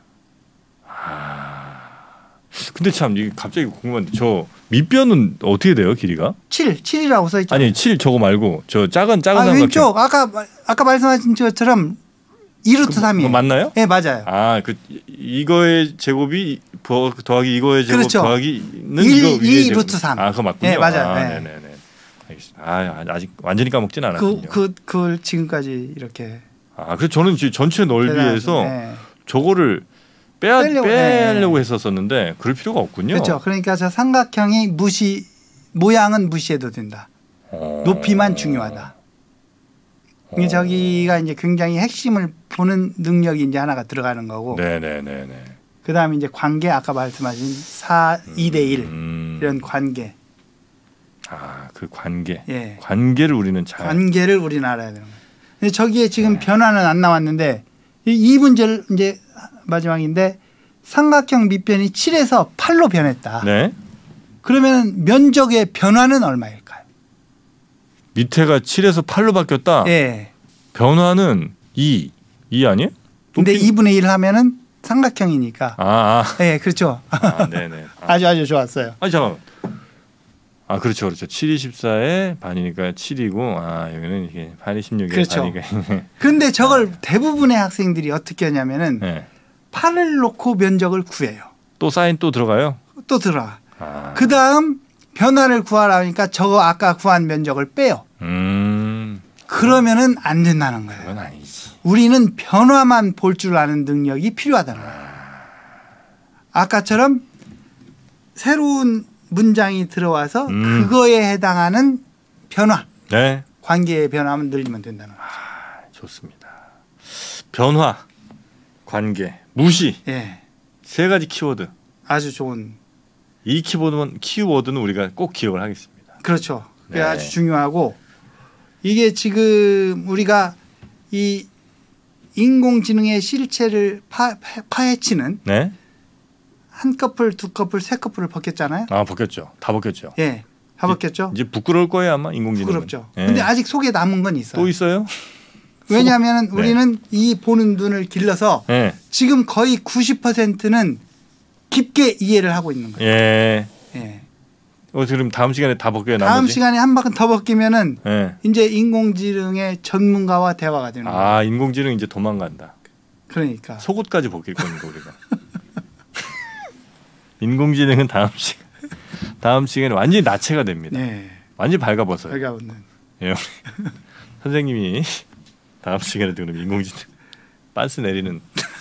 근데 참 이게 갑자기 궁금한데 저 밑변은 어떻게 돼요 길이가? 칠, 칠이라고 써 있죠. 아니 칠 저거 말고 저 작은 작은 아, 삼각형. 왼쪽 아까 아까 말씀하신 것처럼 이 루트 삼이에요. 맞나요? 네, 맞아요. 아, 그 이거의 제곱이 더- 더하기 이거의 제곱 그렇죠. 더하기는 일, 이거 위의 이 제곱. 루트 삼. 아, 그거 맞군요. 네, 맞아요. 아, 네. 네, 네, 네. 알겠습니다. 아, 아직 완전히 까먹진 그, 않았군요. 그, 그걸 지금까지 이렇게 아, 그래서 저는 지금 전체 넓이에서 네. 저거를 빼야 빼려고, 빼려고 네. 했었었는데 그럴 필요가 없군요. 그렇죠. 그러니까 저 삼각형이 무시 모양은 무시해도 된다. 어... 높이만 중요하다. 이게 저기가 이제 굉장히 핵심을 보는 능력이 이제 하나가 들어가는 거고. 네, 네, 네, 네. 그다음에 이제 관계 아까 말씀하신 사, 이 대 일 음... 이런 관계. 아, 그 관계. 예. 관계를 우리는 잘 관계를 우리는 알아야 되는 거예요. 근데 저기에 지금 변화는 안 나왔는데 이, 이 문제를 이제 마지막인데 삼각형 밑변이 칠에서 팔로 변했다. 네. 그러면 면적의 변화는 얼마일까요? 밑에가 칠에서 팔로 바뀌었다. 예. 변화는 이. 이 아니에요? 근데 높이- 이분의 일 하면은 삼각형이니까. 아, 아. 예, 그렇죠. 아, 네네. 아, 아주 아주 좋았어요. 아니 잠깐. 아 그렇죠, 그렇죠. 칠이 십사에 반이니까 칠이고, 아 여기는 이게 팔이 십육에 그렇죠. 반이니까. 그런데 저걸 대부분의 학생들이 어떻게 하냐면은 네. 팔을 놓고 면적을 구해요. 또 사인 또 들어가요. 또 들어가. 아. 그 다음 변화를 구하라니까 저거 아까 구한 면적을 빼요. 음. 그러면은 안 된다는 거예요. 그건 아니지. 우리는 변화만 볼 줄 아는 능력이 필요하다는 거예요. 아까처럼 새로운 문장이 들어와서 음. 그거에 해당하는 변화, 네. 관계의 변화만 늘리면 된다는 거예요. 아, 좋습니다. 변화, 관계, 무시 예, 세 가지 키워드. 아주 좋은. 이 키워드는 키워드는 우리가 꼭 기억을 하겠습니다. 그렇죠. 그게 네. 아주 중요하고 이게 지금 우리가 이 인공지능의 실체를 파, 파, 파헤치는 네. 한 커플, 두 커플, 세 커플을 벗겼잖아요. 아 벗겼죠. 다 벗겼죠. 예, 다 벗겼죠. 이제 부끄러울 거예요 아마 인공지능. 부끄럽죠. 근데 아직 속에 남은 건 있어요. 또 있어요? 왜냐하면 네. 우리는 이 보는 눈을 길러서 네. 지금 거의 구십 퍼센트는 깊게 이해를 하고 있는 거예요. 예. 예. 어 그럼 다음 시간에 다 벗겨요 나머지. 다음 시간에 한 바퀴 더 벗기면은 예. 이제 인공지능의 전문가와 대화가 되는 거예요. 아 인공지능 이제 도망간다. 그러니까 속옷까지 벗길 겁니다 우리가. 인공지능은 다음 시 다음 시간에 완전히 나체가 됩니다. 네. 완전히 밝아벗어요. 저희가 웃는. 예, 우리 선생님이 다음 시간에도 그럼 인공지능 빤스 내리는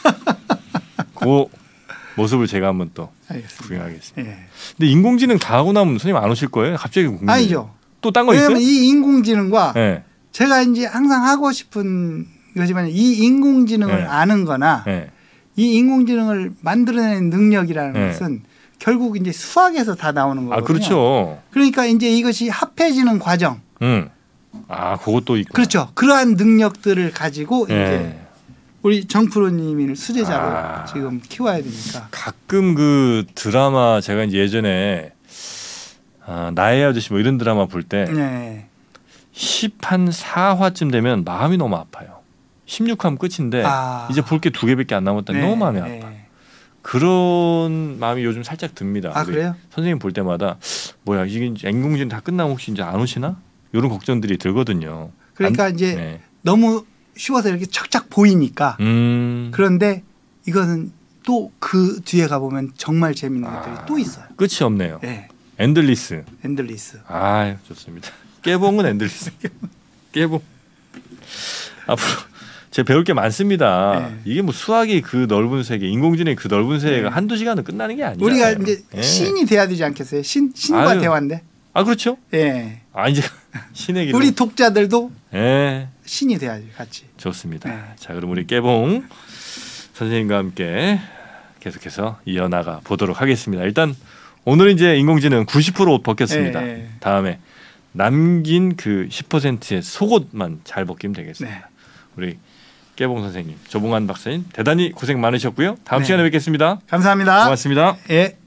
그 모습을 제가 한번 또 알겠습니다. 구경하겠습니다. 예. 근데 인공지능 다 하고 나면 선생님 안 오실 거예요? 갑자기 궁금해요. 아니죠. 또 딴 거 있어요? 왜냐하면 이 인공지능과 네. 제가 이제 항상 하고 싶은 거지만 이 인공지능을 네. 아는 거나 네. 이 인공지능을 만들어내는 능력이라는 네. 것은 결국 이제 수학에서 다 나오는 거거든요. 아 그렇죠. 그러니까 이제 이것이 합해지는 과정. 음. 아 그것도 있고. 그렇죠. 그러한 능력들을 가지고 네. 이제 우리 정프로님을 수제자로 아. 지금 키워야 되니까. 가끔 그 드라마 제가 이제 예전에 아, 나의 아저씨 뭐 이런 드라마 볼 때 네. 십한 사 화쯤 되면 마음이 너무 아파요. 십육 화면 끝인데 아. 이제 볼 게 두 개밖에 안 남았다니 네, 너무 마음이 네. 아파. 그런 마음이 요즘 살짝 듭니다. 아 우리 그래요? 선생님 볼 때마다 뭐야 이게 이제 인공지능 다 끝나면 혹시 이제 안 오시나? 이런 걱정들이 들거든요. 그러니까 안- 이제 네. 너무 쉬워서 이렇게 착착 보이니까. 음. 그런데 이거는 또 그 뒤에 가보면 정말 재밌는 아. 것들이 또 있어요. 끝이 없네요. 네. 엔들리스. 엔들리스. 아 좋습니다. 깨봉은 엔들리스. 깨봉. 앞으로 제가 배울 게 많습니다. 네. 이게 뭐 수학이 그 넓은 세계, 인공지능의 그 넓은 세계가 네. 한두 시간은 끝나는 게 아니에요. 우리가 이제 신이 돼야 되지 않겠어요? 신 신과 아유. 대화인데. 아 그렇죠. 예. 아 이제 신의 길로. 우리 독자들도 네. 신이 돼야지 같이. 좋습니다. 네. 자, 그럼 우리 깨봉 선생님과 함께 계속해서 이어나가 보도록 하겠습니다. 일단 오늘 이제 인공지능 구십 퍼센트 옷 벗겼습니다. 네. 다음에 남긴 그 십 퍼센트의 속옷만 잘 벗기면 되겠습니다. 네. 우리 깨봉 선생님, 조봉환 박사님 대단히 고생 많으셨고요. 다음 네. 시간에 뵙겠습니다. 감사합니다. 고맙습니다. 예.